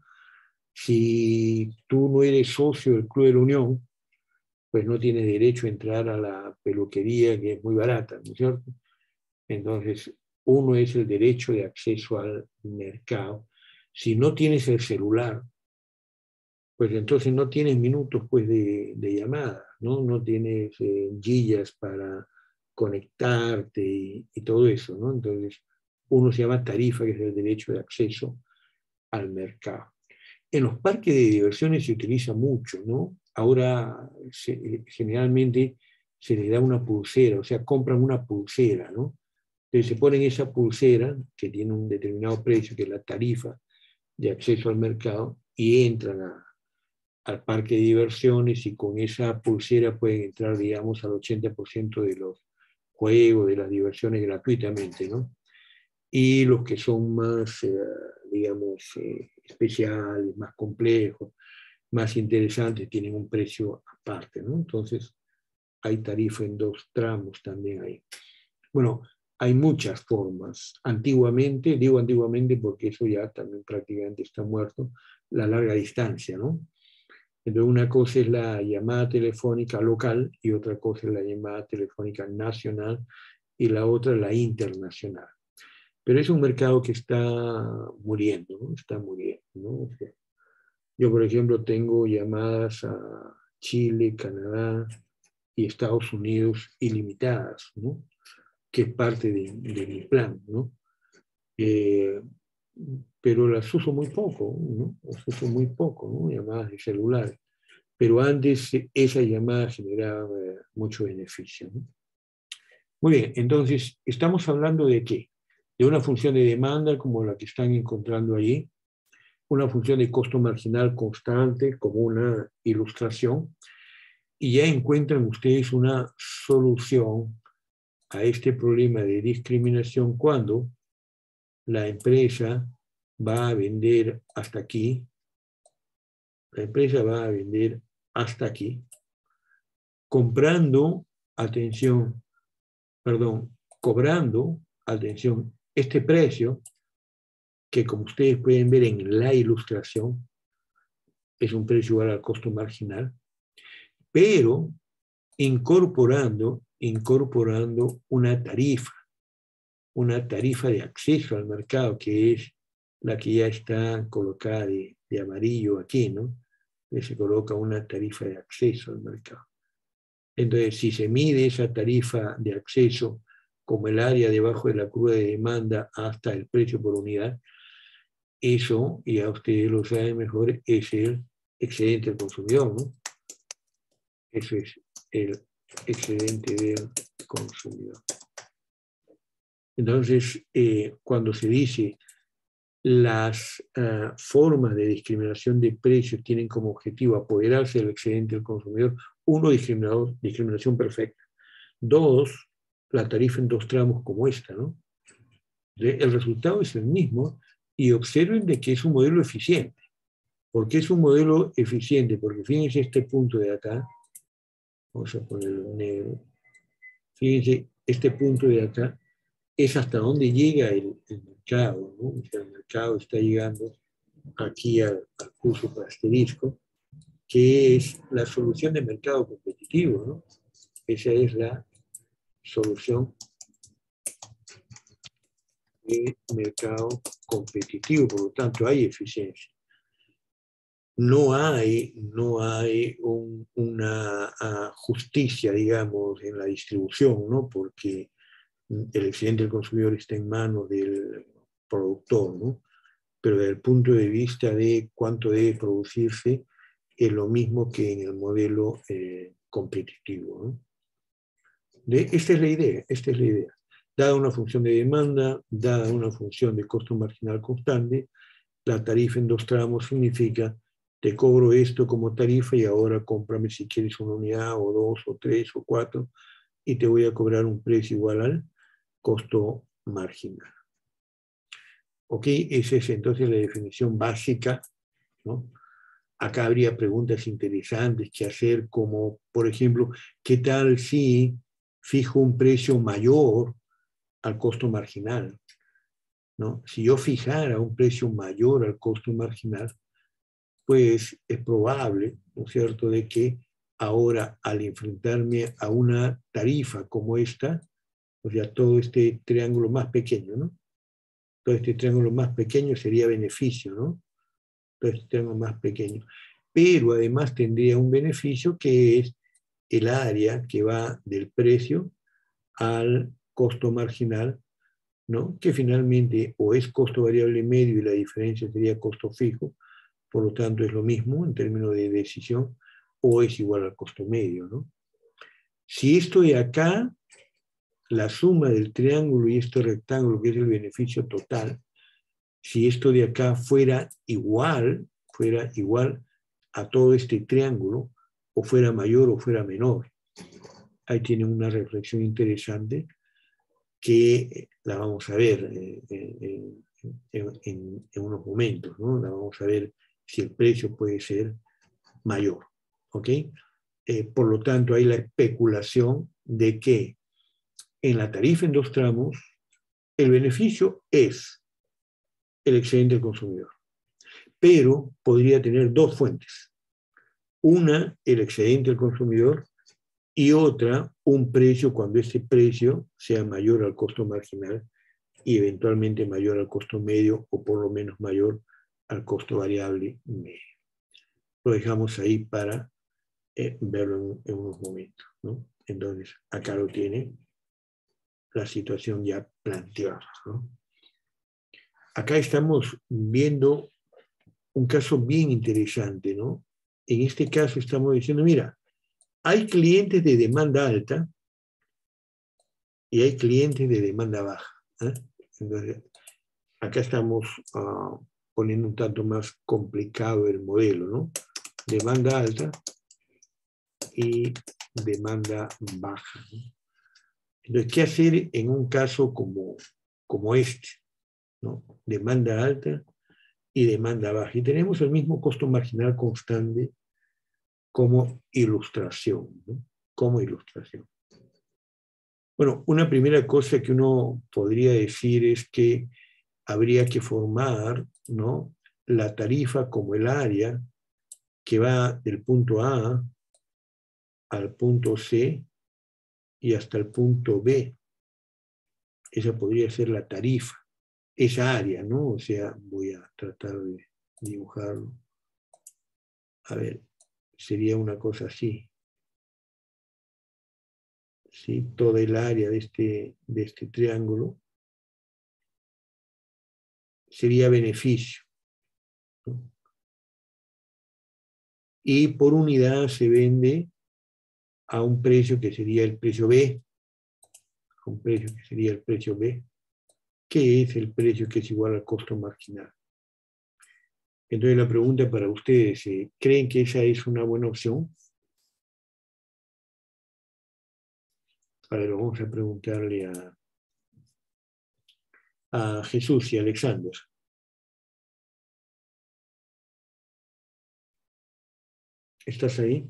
Si tú no eres socio del Club de la Unión, pues no tienes derecho a entrar a la peluquería, que es muy barata, ¿no es cierto? Entonces, uno es el derecho de acceso al mercado. Si no tienes el celular, pues entonces no tienes minutos pues, de llamada, ¿no? No tienes gigas para conectarte y todo eso, ¿no? Entonces, uno se llama tarifa, que es el derecho de acceso al mercado. En los parques de diversiones se utiliza mucho, ¿no? Ahora generalmente se les da una pulsera, o sea, compran una pulsera, ¿no? Entonces se ponen esa pulsera, que tiene un determinado precio, que es la tarifa de acceso al mercado, y entran al parque de diversiones y con esa pulsera pueden entrar, digamos, al 80% de los juegos, de las diversiones gratuitamente, ¿no? Y los que son más, digamos, especiales, más complejos, más interesantes, tienen un precio aparte, ¿no? Entonces, hay tarifa en 2 tramos también ahí. Bueno, hay muchas formas. Antiguamente, digo antiguamente porque eso ya también prácticamente está muerto, la larga distancia, ¿no? Entonces, una cosa es la llamada telefónica local y otra cosa es la llamada telefónica nacional y la otra la internacional. Pero es un mercado que está muriendo, ¿no? Está muriendo, ¿no? O sea, yo, por ejemplo, tengo llamadas a Chile, Canadá y Estados Unidos ilimitadas, ¿no? Que es parte de mi plan, ¿no? Pero las uso muy poco, ¿no? Las uso muy poco, ¿no? Llamadas de celular. Pero antes esa llamada generaba mucho beneficio, ¿no? Muy bien, entonces, ¿estamos hablando de qué? De una función de demanda como la que están encontrando allí, una función de costo marginal constante como una ilustración, y ya encuentran ustedes una solución a este problema de discriminación cuando la empresa va a vender hasta aquí, la empresa va a vender hasta aquí, cobrando, atención, este precio, que como ustedes pueden ver en la ilustración, es un precio igual al costo marginal, pero incorporando una tarifa de acceso al mercado, que es la que ya está colocada de amarillo aquí, ¿no? Se coloca una tarifa de acceso al mercado. Entonces, si se mide esa tarifa de acceso como el área debajo de la curva de demanda hasta el precio por unidad, eso, ya ustedes lo saben mejor, es el excedente del consumidor, ¿no? Eso es el excedente del consumidor. Entonces, cuando se dice las formas de discriminación de precios tienen como objetivo apoderarse del excedente del consumidor, uno, discriminación perfecta. Dos, la tarifa en dos tramos como esta, ¿no? El resultado es el mismo y observen de que es un modelo eficiente. ¿Por qué es un modelo eficiente? Porque fíjense este punto de acá, vamos a ponerlo en negro, fíjense este punto de acá, es hasta dónde llega el mercado, ¿no? O sea, el mercado está llegando aquí al curso por asterisco, que es la solución de mercado competitivo, ¿no? Esa es la solución de mercado competitivo, por lo tanto hay eficiencia. No hay una justicia, digamos, en la distribución, ¿no? Porque el excedente del consumidor está en manos del productor, ¿no? Pero desde el punto de vista de cuánto debe producirse, es lo mismo que en el modelo competitivo, ¿no? Esta es la idea, Dada una función de demanda, dada una función de costo marginal constante, la tarifa en dos tramos significa, te cobro esto como tarifa y ahora cómprame si quieres una unidad o dos o tres o cuatro y te voy a cobrar un precio igual al costo marginal. ¿Ok? Esa es entonces la definición básica, ¿no? Acá habría preguntas interesantes que hacer, como, por ejemplo, ¿qué tal si fijo un precio mayor al costo marginal? ¿No? Si yo fijara un precio mayor al costo marginal, pues es probable, ¿no es cierto?, de que ahora al enfrentarme a una tarifa como esta, o sea, todo este triángulo más pequeño, ¿no? Todo este triángulo más pequeño sería beneficio, ¿no? Todo este triángulo más pequeño. Pero además tendría un beneficio que es el área que va del precio al costo marginal, ¿no? Que finalmente o es costo variable medio y la diferencia sería costo fijo, por lo tanto es lo mismo en términos de decisión, o es igual al costo medio, ¿no? Si esto de acá, la suma del triángulo y este rectángulo, que es el beneficio total, si esto de acá fuera igual a todo este triángulo, o fuera mayor o fuera menor. Ahí tiene una reflexión interesante que la vamos a ver en unos momentos, ¿no? La vamos a ver si el precio puede ser mayor, ¿ok? Por lo tanto, hay la especulación de que en la tarifa en dos tramos, el beneficio es el excedente del consumidor, pero podría tener dos fuentes. Una, el excedente del consumidor, y otra, un precio cuando ese precio sea mayor al costo marginal y eventualmente mayor al costo medio o por lo menos mayor al costo variable medio. Lo dejamos ahí para verlo en unos momentos, ¿no? Entonces, acá lo tiene la situación ya planteada, ¿no? Acá estamos viendo un caso bien interesante, ¿no? En este caso estamos diciendo, mira, hay clientes de demanda alta y hay clientes de demanda baja, ¿eh? Entonces, acá estamos poniendo un tanto más complicado el modelo, ¿no? Demanda alta y demanda baja, ¿no? Entonces, ¿qué hacer en un caso como este, ¿no? Demanda alta y demanda baja. Y tenemos el mismo costo marginal constante como ilustración, ¿no? Como ilustración. Bueno, una primera cosa que uno podría decir es que habría que formar, ¿no?, la tarifa como el área que va del punto A al punto C y hasta el punto B. Esa podría ser la tarifa, esa área, ¿no? O sea, voy a tratar de dibujarlo. A ver, sería una cosa así. ¿Sí? Toda el área de este triángulo sería beneficio, ¿no? Y por unidad se vende a un precio que sería el precio B, un precio que sería el precio B, que es el precio que es igual al costo marginal. Entonces la pregunta para ustedes, ¿creen que esa es una buena opción? A ver, vamos a preguntarle a Jesús y a Alexander. ¿Estás ahí?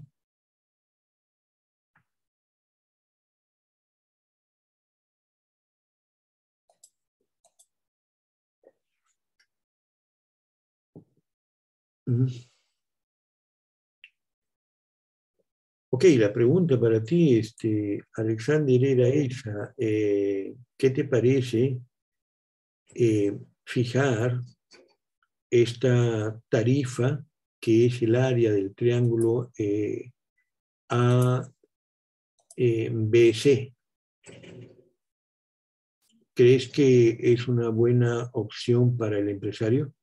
Ok, la pregunta para ti, Alexander, era esa. ¿Qué te parece fijar esta tarifa que es el área del triángulo ABC? ¿Crees que es una buena opción para el empresario?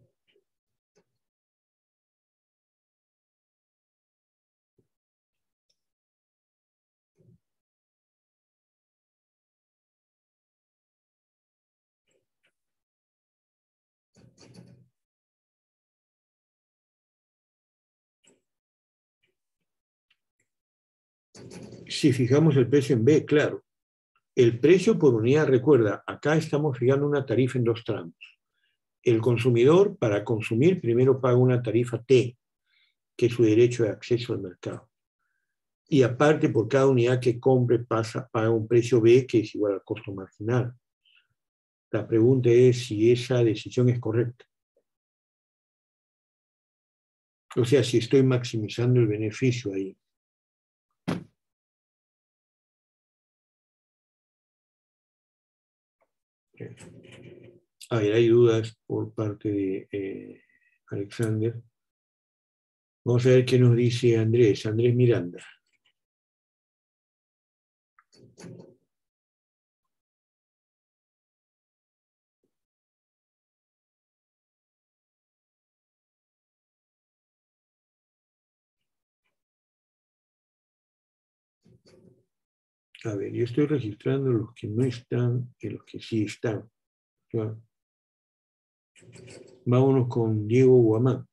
Si fijamos el precio en B, claro. El precio por unidad, recuerda, acá estamos fijando una tarifa en 2 tramos. El consumidor, para consumir, primero paga una tarifa T, que es su derecho de acceso al mercado. Y aparte, por cada unidad que compre, paga un precio B, que es igual al costo marginal. La pregunta es si esa decisión es correcta. O sea, si estoy maximizando el beneficio ahí. A ver, hay dudas por parte de Alexander. Vamos a ver qué nos dice Andrés Miranda. A ver, yo estoy registrando los que no están y los que sí están. ¿Ya? Vámonos con Diego Guamán.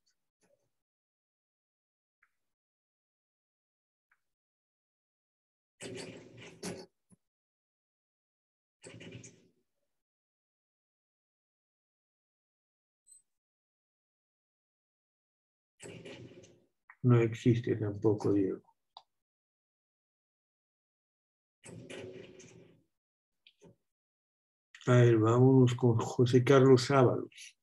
No existe tampoco, Diego. A ver, vámonos con José Carlos Ábalos.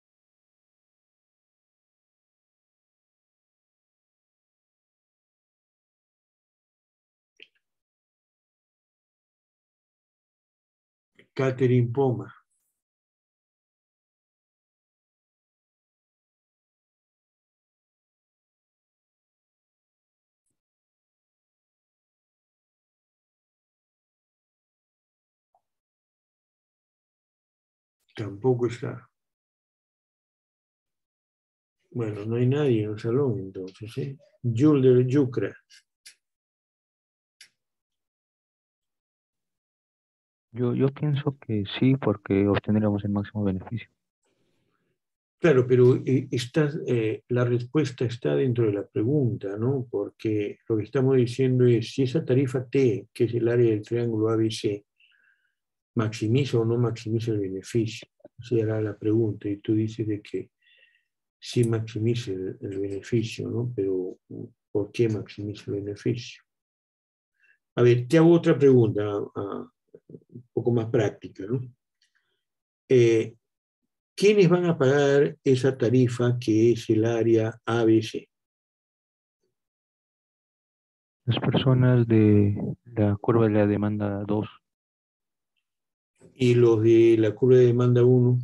Catherine Poma. Tampoco está. Bueno, no hay nadie en el salón entonces, ¿eh? Julder Yucra. Yo pienso que sí, porque obtendríamos el máximo beneficio. Claro, pero la respuesta está dentro de la pregunta, ¿no? Porque lo que estamos diciendo es si esa tarifa T, que es el área del triángulo ABC, maximiza o no maximiza el beneficio. Esa era la pregunta, y tú dices de que sí maximiza el beneficio, ¿no? Pero ¿por qué maximiza el beneficio? A ver, te hago otra pregunta, un poco más práctica, ¿no? ¿Quiénes van a pagar esa tarifa que es el área ABC? Las personas de la curva de la demanda 2. Y los de la curva de demanda 1.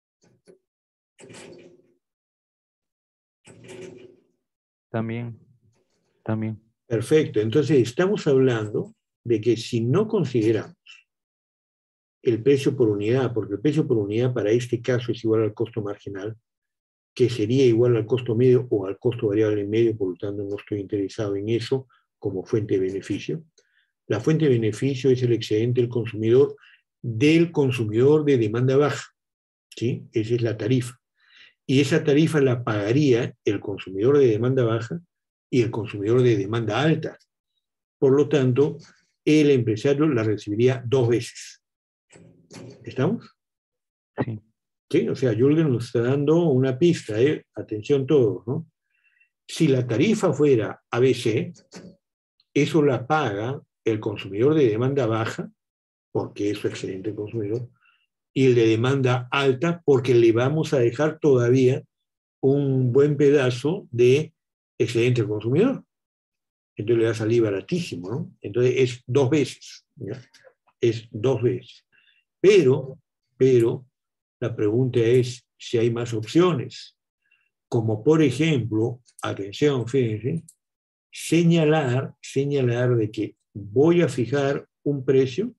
También. Perfecto. Entonces, estamos hablando de que si no consideramos el precio por unidad, porque el precio por unidad para este caso es igual al costo marginal, que sería igual al costo medio o al costo variable medio, por lo tanto no estoy interesado en eso como fuente de beneficio. La fuente de beneficio es el excedente del consumidor de demanda baja, ¿sí? Esa es la tarifa. Y esa tarifa la pagaría el consumidor de demanda baja y el consumidor de demanda alta. Por lo tanto, el empresario la recibiría 2 veces. ¿Estamos? Sí. ¿Sí? O sea, Jürgen nos está dando una pista, ¿eh? Atención todos, ¿no? Si la tarifa fuera ABC, eso la paga el consumidor de demanda baja, porque es su excedente consumidor, y el de demanda alta, porque le vamos a dejar todavía un buen pedazo de excedente al consumidor. Entonces le va a salir baratísimo, ¿no? Entonces es 2 veces, ¿ya? Es 2 veces. Pero, la pregunta es si hay más opciones. Como por ejemplo, atención, fíjense, señalar de que voy a fijar un precio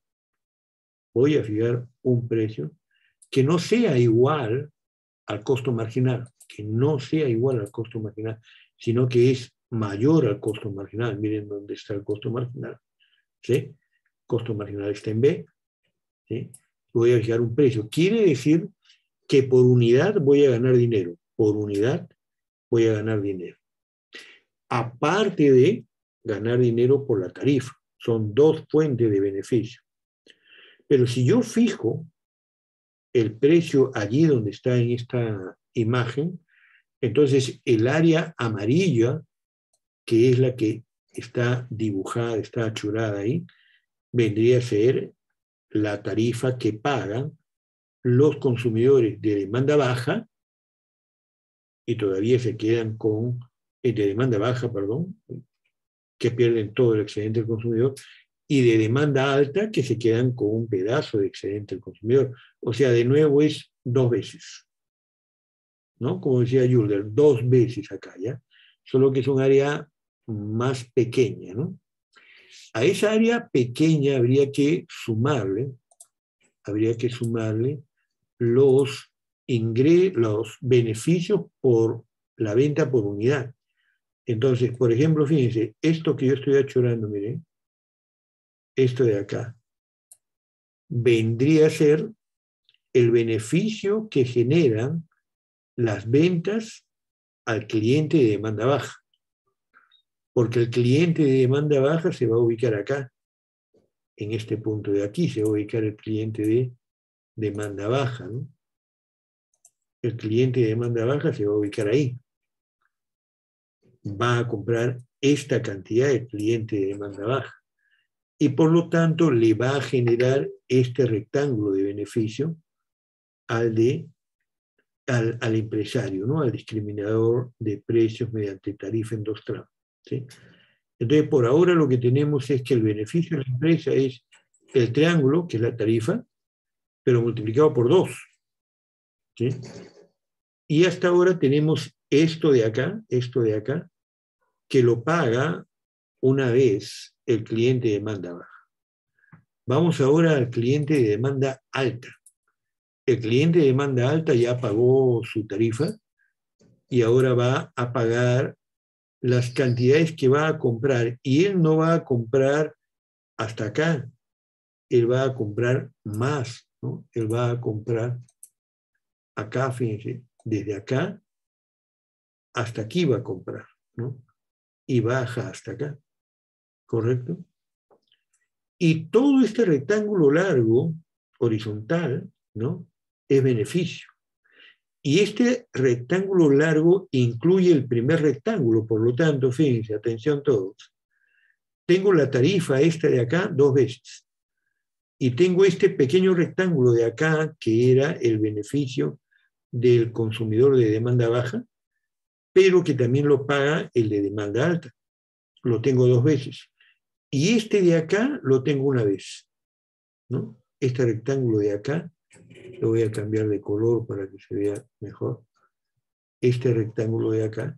que no sea igual al costo marginal, sino que es mayor al costo marginal. Miren dónde está el costo marginal, ¿sí? El costo marginal está en B, ¿sí? Voy a fijar un precio. Quiere decir que por unidad voy a ganar dinero. Aparte de ganar dinero por la tarifa. Son 2 fuentes de beneficio. Pero si yo fijo el precio allí donde está en esta imagen, entonces el área amarilla, que es la que está dibujada, está achurada ahí, vendría a ser la tarifa que pagan los consumidores de demanda baja y todavía se quedan con, de demanda baja, perdón, que pierden todo el excedente del consumidor, y de demanda alta que se quedan con un pedazo de excedente del consumidor. O sea, de nuevo es 2 veces, ¿no? Como decía Julder, 2 veces acá, ¿ya? Solo que es un área más pequeña, ¿no? A esa área pequeña habría que sumarle los beneficios por la venta por unidad. Entonces, por ejemplo, fíjense, esto que yo estoy achorando, miren, esto de acá, vendría a ser el beneficio que generan las ventas al cliente de demanda baja. Porque el cliente de demanda baja se va a ubicar acá, en este punto de aquí, se va a ubicar el cliente de demanda baja, ¿no? El cliente de demanda baja se va a ubicar ahí. Va a comprar esta cantidad de cliente de demanda baja. Y por lo tanto le va a generar este rectángulo de beneficio al empresario, ¿no? Al discriminador de precios mediante tarifa en 2 tramos, ¿sí? Entonces, por ahora lo que tenemos es que el beneficio de la empresa es el triángulo, que es la tarifa, pero multiplicado por 2, ¿sí? Y hasta ahora tenemos esto de acá, que lo paga una vez el cliente de demanda baja. Vamos ahora al cliente de demanda alta. El cliente de demanda alta ya pagó su tarifa y ahora va a pagar las cantidades que va a comprar. Y él no va a comprar hasta acá, él va a comprar más, ¿no? Él va a comprar acá, fíjense, desde acá hasta aquí va a comprar, ¿no? Y baja hasta acá, ¿correcto? Y todo este rectángulo largo, horizontal, ¿no? Es beneficio. Y este rectángulo largo incluye el primer rectángulo, por lo tanto, fíjense, atención todos. Tengo la tarifa esta de acá 2 veces. Y tengo este pequeño rectángulo de acá, que era el beneficio del consumidor de demanda baja, pero que también lo paga el de demanda alta. Lo tengo 2 veces. Y este de acá lo tengo una vez, ¿no? Este rectángulo de acá, lo voy a cambiar de color para que se vea mejor. Este rectángulo de acá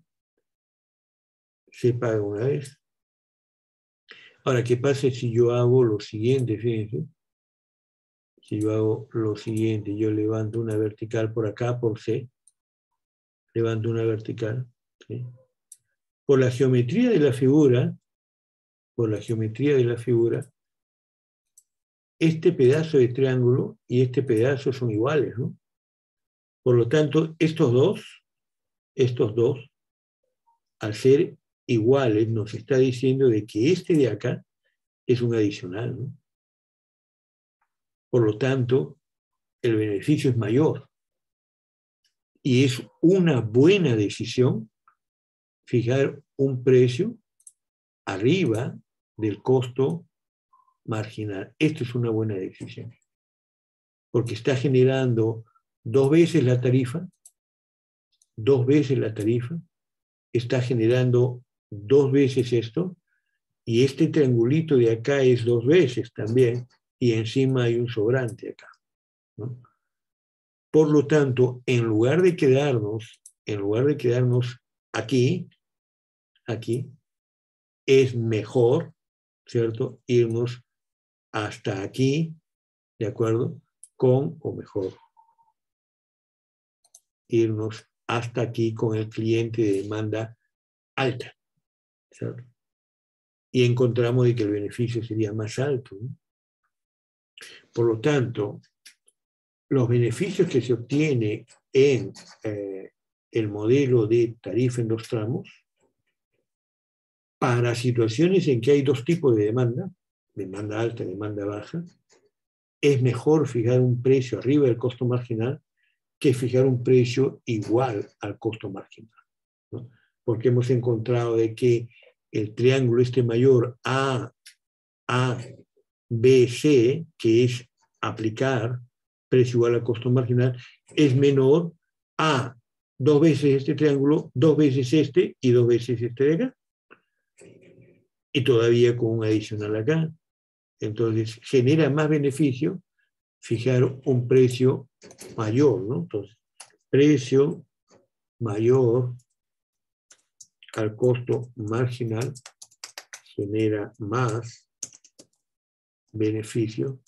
se paga una vez. Ahora, ¿qué pasa si yo hago lo siguiente? Fíjense. Si yo hago lo siguiente, yo levanto una vertical por acá, por C, levanto una vertical, ¿sí? Por la geometría de la figura, este pedazo de triángulo y este pedazo son iguales, ¿no? Por lo tanto, estos dos, al ser iguales, nos está diciendo de que este de acá es un adicional, ¿no? Por lo tanto, el beneficio es mayor. Y es una buena decisión fijar un precio arriba del costo marginal. Esto es una buena decisión. Porque está generando 2 veces la tarifa, está generando 2 veces esto, y este triangulito de acá es 2 veces también, y encima hay un sobrante acá, ¿no? Por lo tanto, en lugar de quedarnos aquí, es mejor, ¿cierto?, irnos hasta aquí, ¿de acuerdo? O mejor, irnos hasta aquí con el cliente de demanda alta, ¿cierto? Y encontramos de que el beneficio sería más alto, ¿no? Por lo tanto, los beneficios que se obtiene en el modelo de tarifa en 2 tramos, para situaciones en que hay 2 tipos de demanda alta y demanda baja, es mejor fijar un precio arriba del costo marginal que fijar un precio igual al costo marginal, ¿no? Porque hemos encontrado de que el triángulo mayor A, B, C, que es aplicar precio igual al costo marginal, es menor a 2 veces este triángulo, 2 veces este y 2 veces este de acá. Y todavía con un adicional acá. Entonces, genera más beneficio fijar un precio mayor, ¿no? Entonces, precio mayor al costo marginal genera más beneficio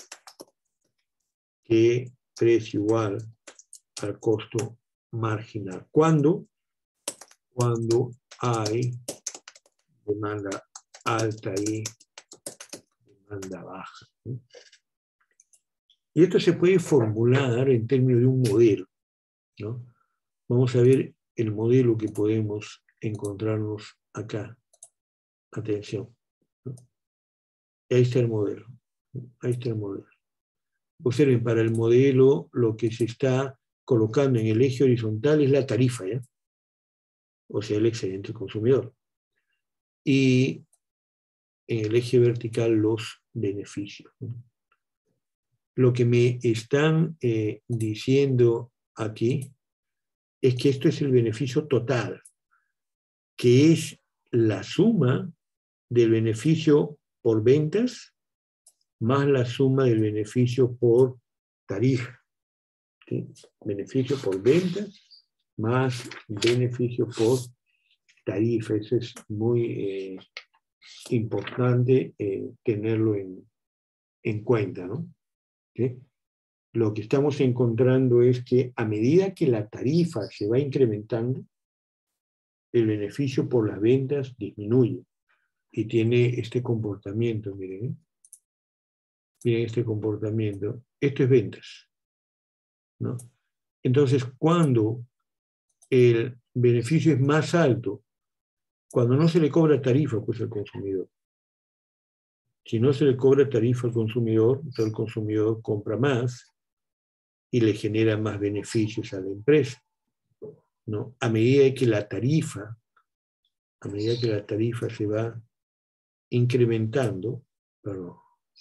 que precio igual al costo marginal. ¿Cuándo? Cuando hay demanda alta y demanda baja, ¿no? Y esto se puede formular en términos de un modelo, ¿no? Vamos a ver el modelo que podemos encontrarnos acá. Atención, ¿no? Ahí está el modelo. Ahí está el modelo. Observen, para el modelo lo que se está colocando en el eje horizontal es la tarifa, ¿ya? O sea, el excedente consumidor. Y en el eje vertical los beneficios, ¿no? Lo que me están diciendo aquí es que esto es el beneficio total, que es la suma del beneficio por ventas más la suma del beneficio por tarifa, ¿sí? Beneficio por ventas más beneficio por tarifa. Eso es muy importante tenerlo en cuenta, ¿no? ¿Sí? Lo que estamos encontrando es que a medida que la tarifa se va incrementando, el beneficio por las ventas disminuye y tiene este comportamiento, miren, ¿eh? Miren este comportamiento. Esto es ventas, ¿no? Entonces, cuando el beneficio es más alto, cuando no se le cobra tarifa pues al consumidor. Si no se le cobra tarifa al consumidor, entonces el consumidor compra más y le genera más beneficios a la empresa, ¿no? A medida que la tarifa se va incrementando, perdón,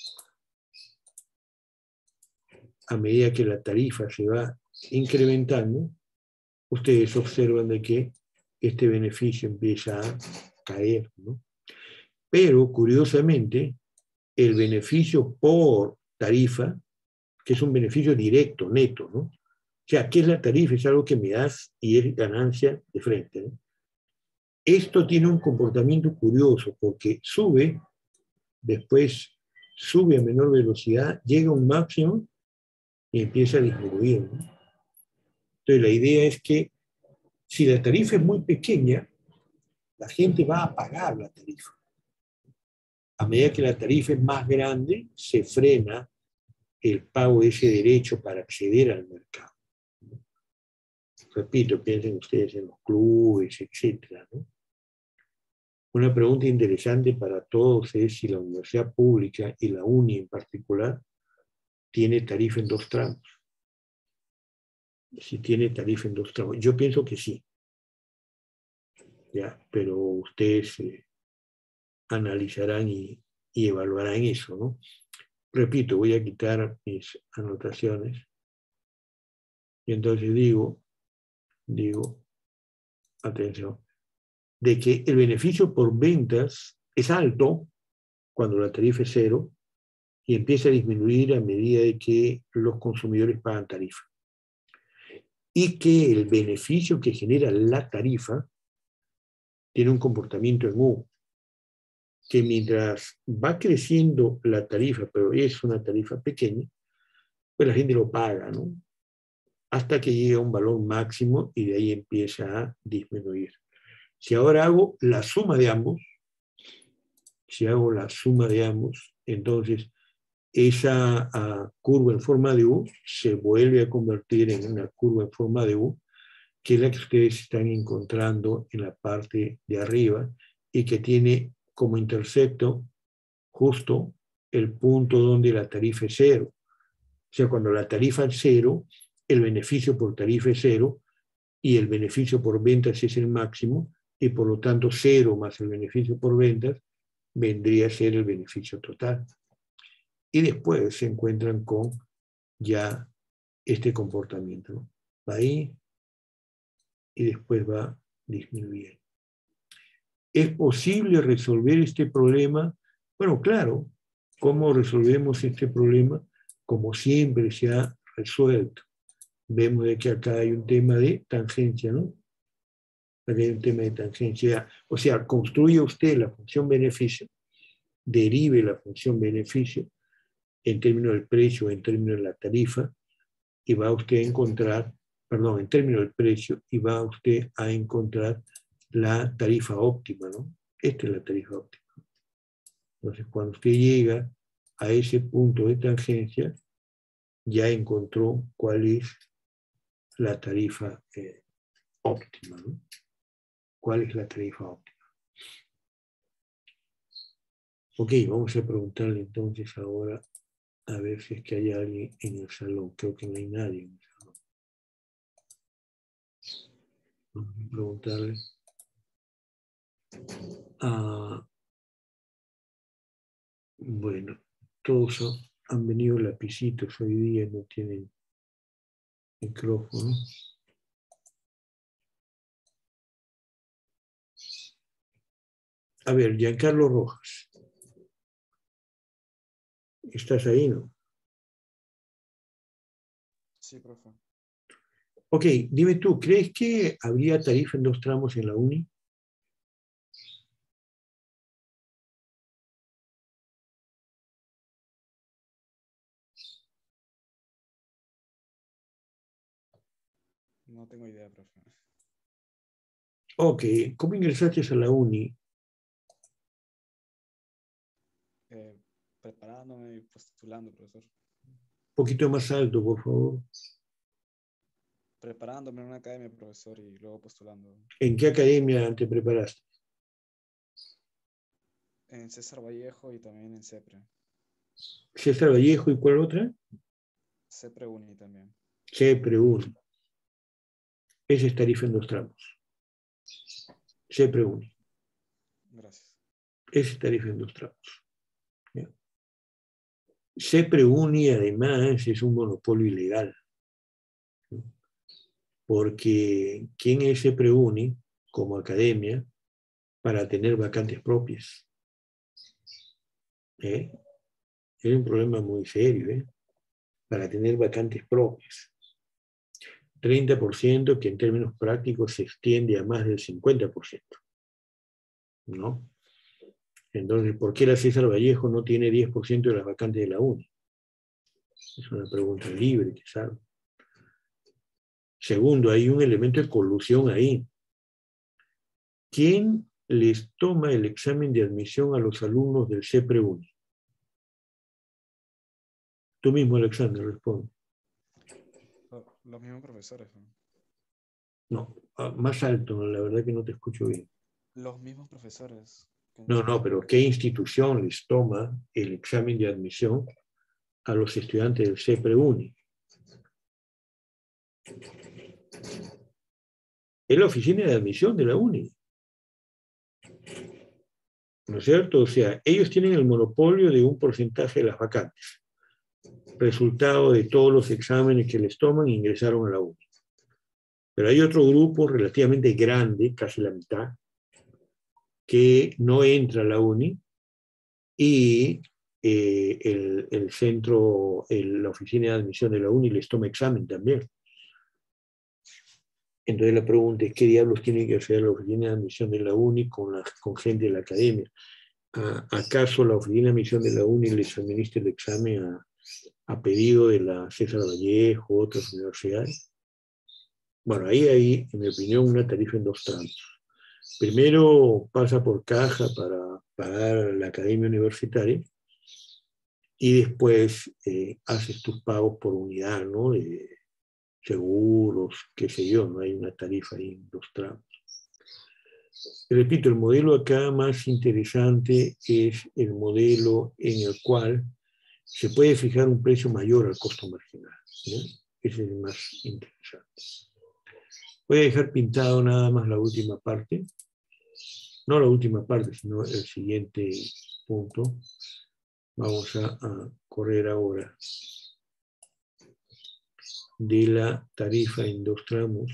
a medida que la tarifa se va incrementando, ustedes observan de que este beneficio empieza a caer, ¿no? Pero, curiosamente, el beneficio por tarifa, que es un beneficio directo, neto, ¿no? O sea, ¿qué es la tarifa? Es algo que me das y es ganancia de frente, ¿no? Esto tiene un comportamiento curioso porque sube, después sube a menor velocidad, llega a un máximo y empieza a disminuir, ¿no? Entonces, la idea es que si la tarifa es muy pequeña, la gente va a pagar la tarifa. a medida que la tarifa es más grande, se frena el pago de ese derecho para acceder al mercado. Repito, piensen ustedes en los clubes, etcétera, ¿no? Una pregunta interesante para todos es si la universidad pública y la UNI en particular tiene tarifa en 2 tramos. Si tiene tarifa en 2 tramos. Yo pienso que sí. Ya, pero ustedes analizarán y evaluarán eso, ¿no? Repito, voy a quitar mis anotaciones. Y entonces digo, atención, de que el beneficio por ventas es alto cuando la tarifa es 0 y empieza a disminuir a medida de que los consumidores pagan tarifa. Y que el beneficio que genera la tarifa tiene un comportamiento en U, que mientras va creciendo la tarifa, pero es una tarifa pequeña, pues la gente lo paga, ¿no? Hasta que llega a un valor máximo y de ahí empieza a disminuir. Si ahora hago la suma de ambos, entonces esa curva en forma de U se vuelve a convertir en una curva en forma de U, que es la que ustedes están encontrando en la parte de arriba y que tiene como intercepto justo el punto donde la tarifa es 0. O sea, cuando la tarifa es 0, el beneficio por tarifa es 0 y el beneficio por ventas es el máximo y por lo tanto 0 más el beneficio por ventas vendría a ser el beneficio total. Y después se encuentran con ya este comportamiento, ¿no? Va ahí y después va disminuyendo. ¿Es posible resolver este problema? Bueno, claro. ¿Cómo resolvemos este problema? Como siempre se ha resuelto. Vemos de que acá hay un tema de tangencia, ¿no? Acá hay un tema de tangencia. O sea, construye usted la función beneficio, derive la función beneficio en términos del precio, en términos de la tarifa, y va usted a encontrar, perdón, en términos del precio, y va usted a encontrar la tarifa óptima, ¿no? Esta es la tarifa óptima. Entonces, cuando usted llega a ese punto de tangencia, ya encontró cuál es la tarifa óptima, ¿no? ¿Cuál es la tarifa óptima? Ok, vamos a preguntarle entonces ahora a ver si es que hay alguien en el salón. Creo que no hay nadie en el salón. Vamos a preguntarle. Bueno, todos han venido lapicitos hoy día, no tienen micrófono. A ver, Giancarlo Rojas. ¿Estás ahí, no? Sí, profe. Ok, dime tú, ¿crees que habría tarifa en 2 tramos en la UNI? No tengo idea, profe. Ok, ¿cómo ingresaste a la UNI? Preparándome y postulando, profesor. Un poquito más alto, por favor. Preparándome en una academia, profesor, y luego postulando. ¿En qué academia te preparaste? En César Vallejo y también en CEPRE. César Vallejo, ¿y cuál otra? CEPRE Uni también. CEPRE Uni. Ese es tarifa en 2 tramos. CEPRE Uni. Gracias. Ese es tarifa en 2 tramos. ¿Ya? CEPRE Uni, además, es un monopolio ilegal. ¿No? Porque ¿quién es CEPRE Uni como academia para tener vacantes propias? Es un problema muy serio, para tener vacantes propias. 30% que en términos prácticos se extiende a más del 50%. ¿No? Entonces, ¿por qué la César Vallejo no tiene 10% de las vacantes de la UNI? Es una pregunta libre, que sabe. Segundo, hay un elemento de colusión ahí. ¿Quién les toma el examen de admisión a los alumnos del CEPRE-UNI? Tú mismo, Alexander, responde. Los mismos profesores, ¿no? No, más alto, la verdad que no te escucho bien. Los mismos profesores. No, pero ¿qué institución les toma el examen de admisión a los estudiantes del CEPRE-UNI? Es la oficina de admisión de la UNI. ¿No es cierto? O sea, ellos tienen el monopolio de un porcentaje de las vacantes. Resultado de todos los exámenes que les toman, ingresaron a la UNI. Pero hay otro grupo relativamente grande, casi la mitad, que no entra a la UNI y el centro, la oficina de admisión de la UNI les toma examen también. Entonces la pregunta es, ¿qué diablos tiene que hacer la oficina de admisión de la UNI con gente de la academia? ¿Acaso la oficina de admisión de la UNI les administra el examen a pedido de la César Vallejo u otras universidades? Bueno, ahí hay, en mi opinión, una tarifa en dos tramos. Primero pasa por caja para pagar la academia universitaria y después haces tus pagos por unidad, ¿no? De seguros, qué sé yo, no hay una tarifa ahí en dos tramos. Repito, el modelo acá más interesante es el modelo en el cual se puede fijar un precio mayor al costo marginal, ¿no? Ese es el más interesante. Voy a dejar pintado nada más la última parte. No la última parte, sino el siguiente punto. Vamos a correr ahora de la tarifa en dos tramos.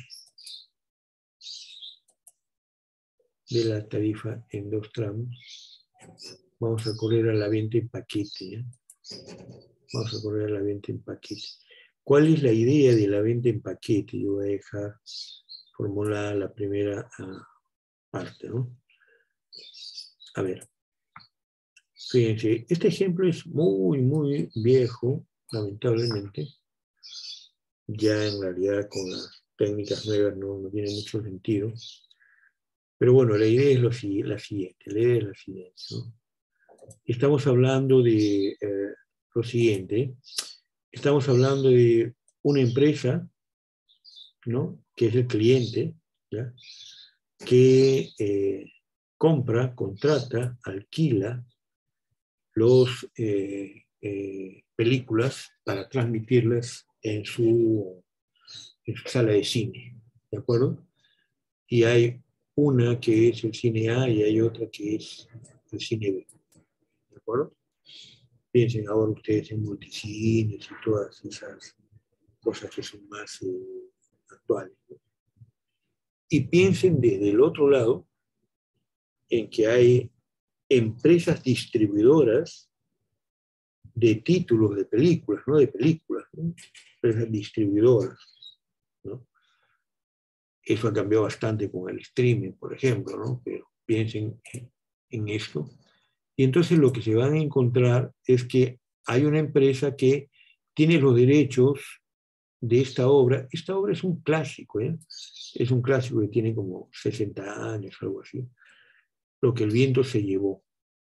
De la tarifa en dos tramos. Vamos a correr a la venta en paquete. ¿Eh? Vamos a correr a la venta en paquete. ¿Cuál es la idea de la venta en paquete? Yo voy a dejar formulada la primera parte, ¿no? A ver, fíjense, este ejemplo es muy, muy viejo, lamentablemente. Ya en realidad con las técnicas nuevas no tiene mucho sentido. Pero bueno, la idea es la siguiente, ¿no? Estamos hablando de lo siguiente. Estamos hablando de una empresa, ¿no? Que es el cliente, ¿ya? Que compra, contrata, alquila los películas para transmitirlas en su sala de cine, ¿de acuerdo? Y hay una que es el cine A y hay otra que es el cine B, ¿de acuerdo? Piensen ahora ustedes en multicines y todas esas cosas que son más actuales, ¿no? Y piensen desde el otro lado en que hay empresas distribuidoras de títulos de películas, no de películas, ¿no? Empresas distribuidoras, ¿no? Eso ha cambiado bastante con el streaming, por ejemplo, ¿no? Pero piensen en esto. Y entonces lo que se van a encontrar es que hay una empresa que tiene los derechos de esta obra. Esta obra es un clásico, ¿eh? Es un clásico que tiene como 60 años, algo así. Lo que el viento se llevó.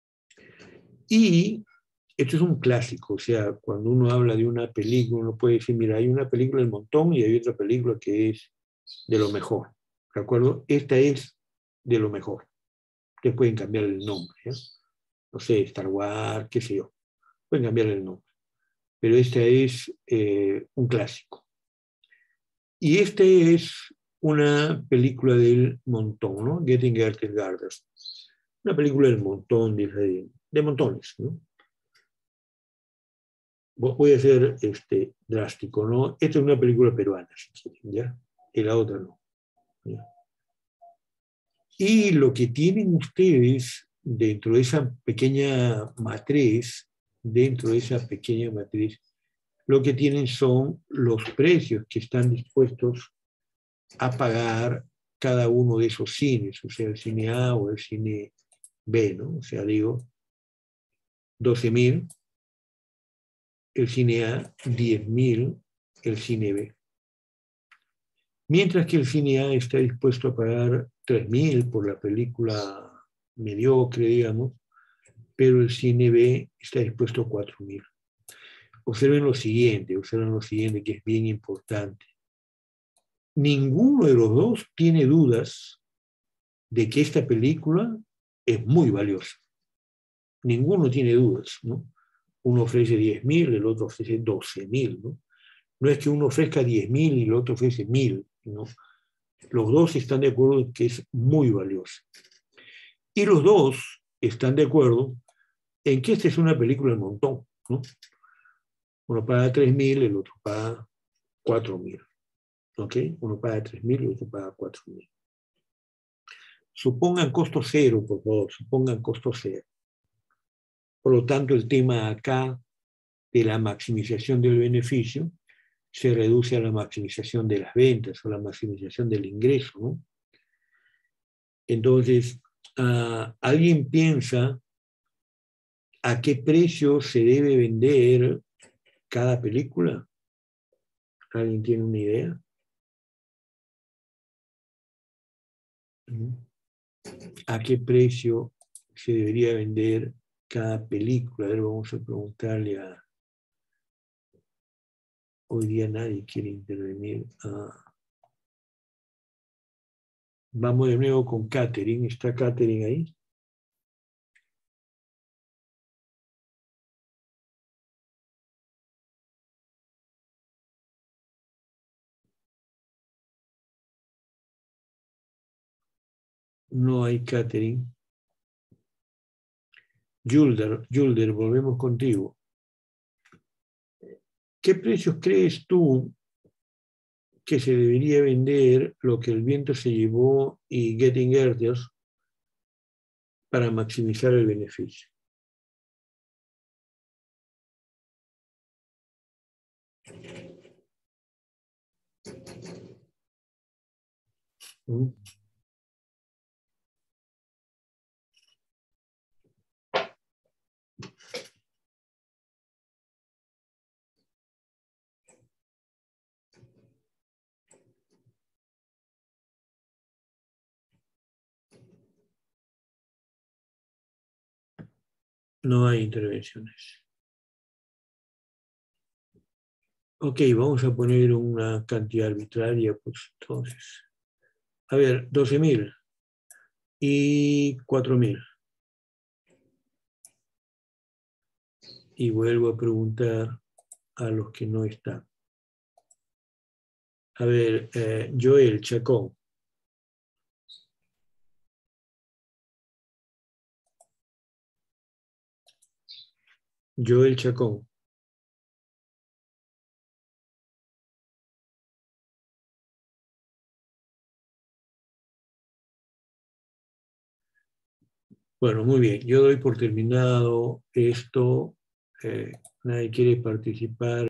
Y esto es un clásico, o sea, cuando uno habla de una película, uno puede decir, mira, hay una película del montón y hay otra película que es de lo mejor, ¿de acuerdo? Esta es de lo mejor. Ustedes pueden cambiar el nombre, ¿eh? No sé, Star Wars, qué sé yo. Pueden cambiar el nombre. Pero esta es un clásico. Y esta es una película del montón, ¿no? Getting Garden. Una película del montón, de montones, ¿no? Voy a ser drástico, ¿no? Esta es una película peruana, si quieren, ¿ya? Y la otra no. ¿Ya? Y lo que tienen ustedes dentro de esa pequeña matriz, lo que tienen son los precios que están dispuestos a pagar cada uno de esos cines, o sea, el cine A o el cine B, ¿no? O sea, digo, 12.000, el cine A, 10.000, el cine B. Mientras que el cine A está dispuesto a pagar 3.000 por la película mediocre, digamos, pero el cine B está dispuesto a 4.000. Observen lo siguiente, que es bien importante. Ninguno de los dos tiene dudas de que esta película es muy valiosa. Ninguno tiene dudas, ¿no? Uno ofrece 10.000, el otro ofrece 12.000, ¿no? No es que uno ofrezca 10.000 y el otro ofrece 1.000, ¿no? Los dos están de acuerdo en que es muy valiosa. Y los dos están de acuerdo en que esta es una película del montón, ¿no? Uno paga 3.000, el otro paga 4.000. ¿Ok? Uno paga 3.000 y el otro paga 4.000. Supongan costo cero, por favor, supongan costo cero. Por lo tanto, el tema acá de la maximización del beneficio se reduce a la maximización de las ventas o la maximización del ingreso, ¿no? Entonces, ¿alguien piensa a qué precio se debe vender cada película? ¿Alguien tiene una idea? ¿A qué precio se debería vender cada película? A ver, vamos a preguntarle a... Hoy día nadie quiere intervenir. Vamos de nuevo con Catherine. ¿Está Catherine ahí? No hay Catherine. Julder, volvemos contigo. ¿Qué precios crees tú que se debería vender Lo que el viento se llevó y Getting Earthers para maximizar el beneficio? ¿Mm? No hay intervenciones. Ok, vamos a poner una cantidad arbitraria, pues entonces. A ver, 12.000 y 4.000. Y vuelvo a preguntar a los que no están. A ver, Joel Chacón. Joel Chacón. Bueno, muy bien. Yo doy por terminado esto. Nadie quiere participar.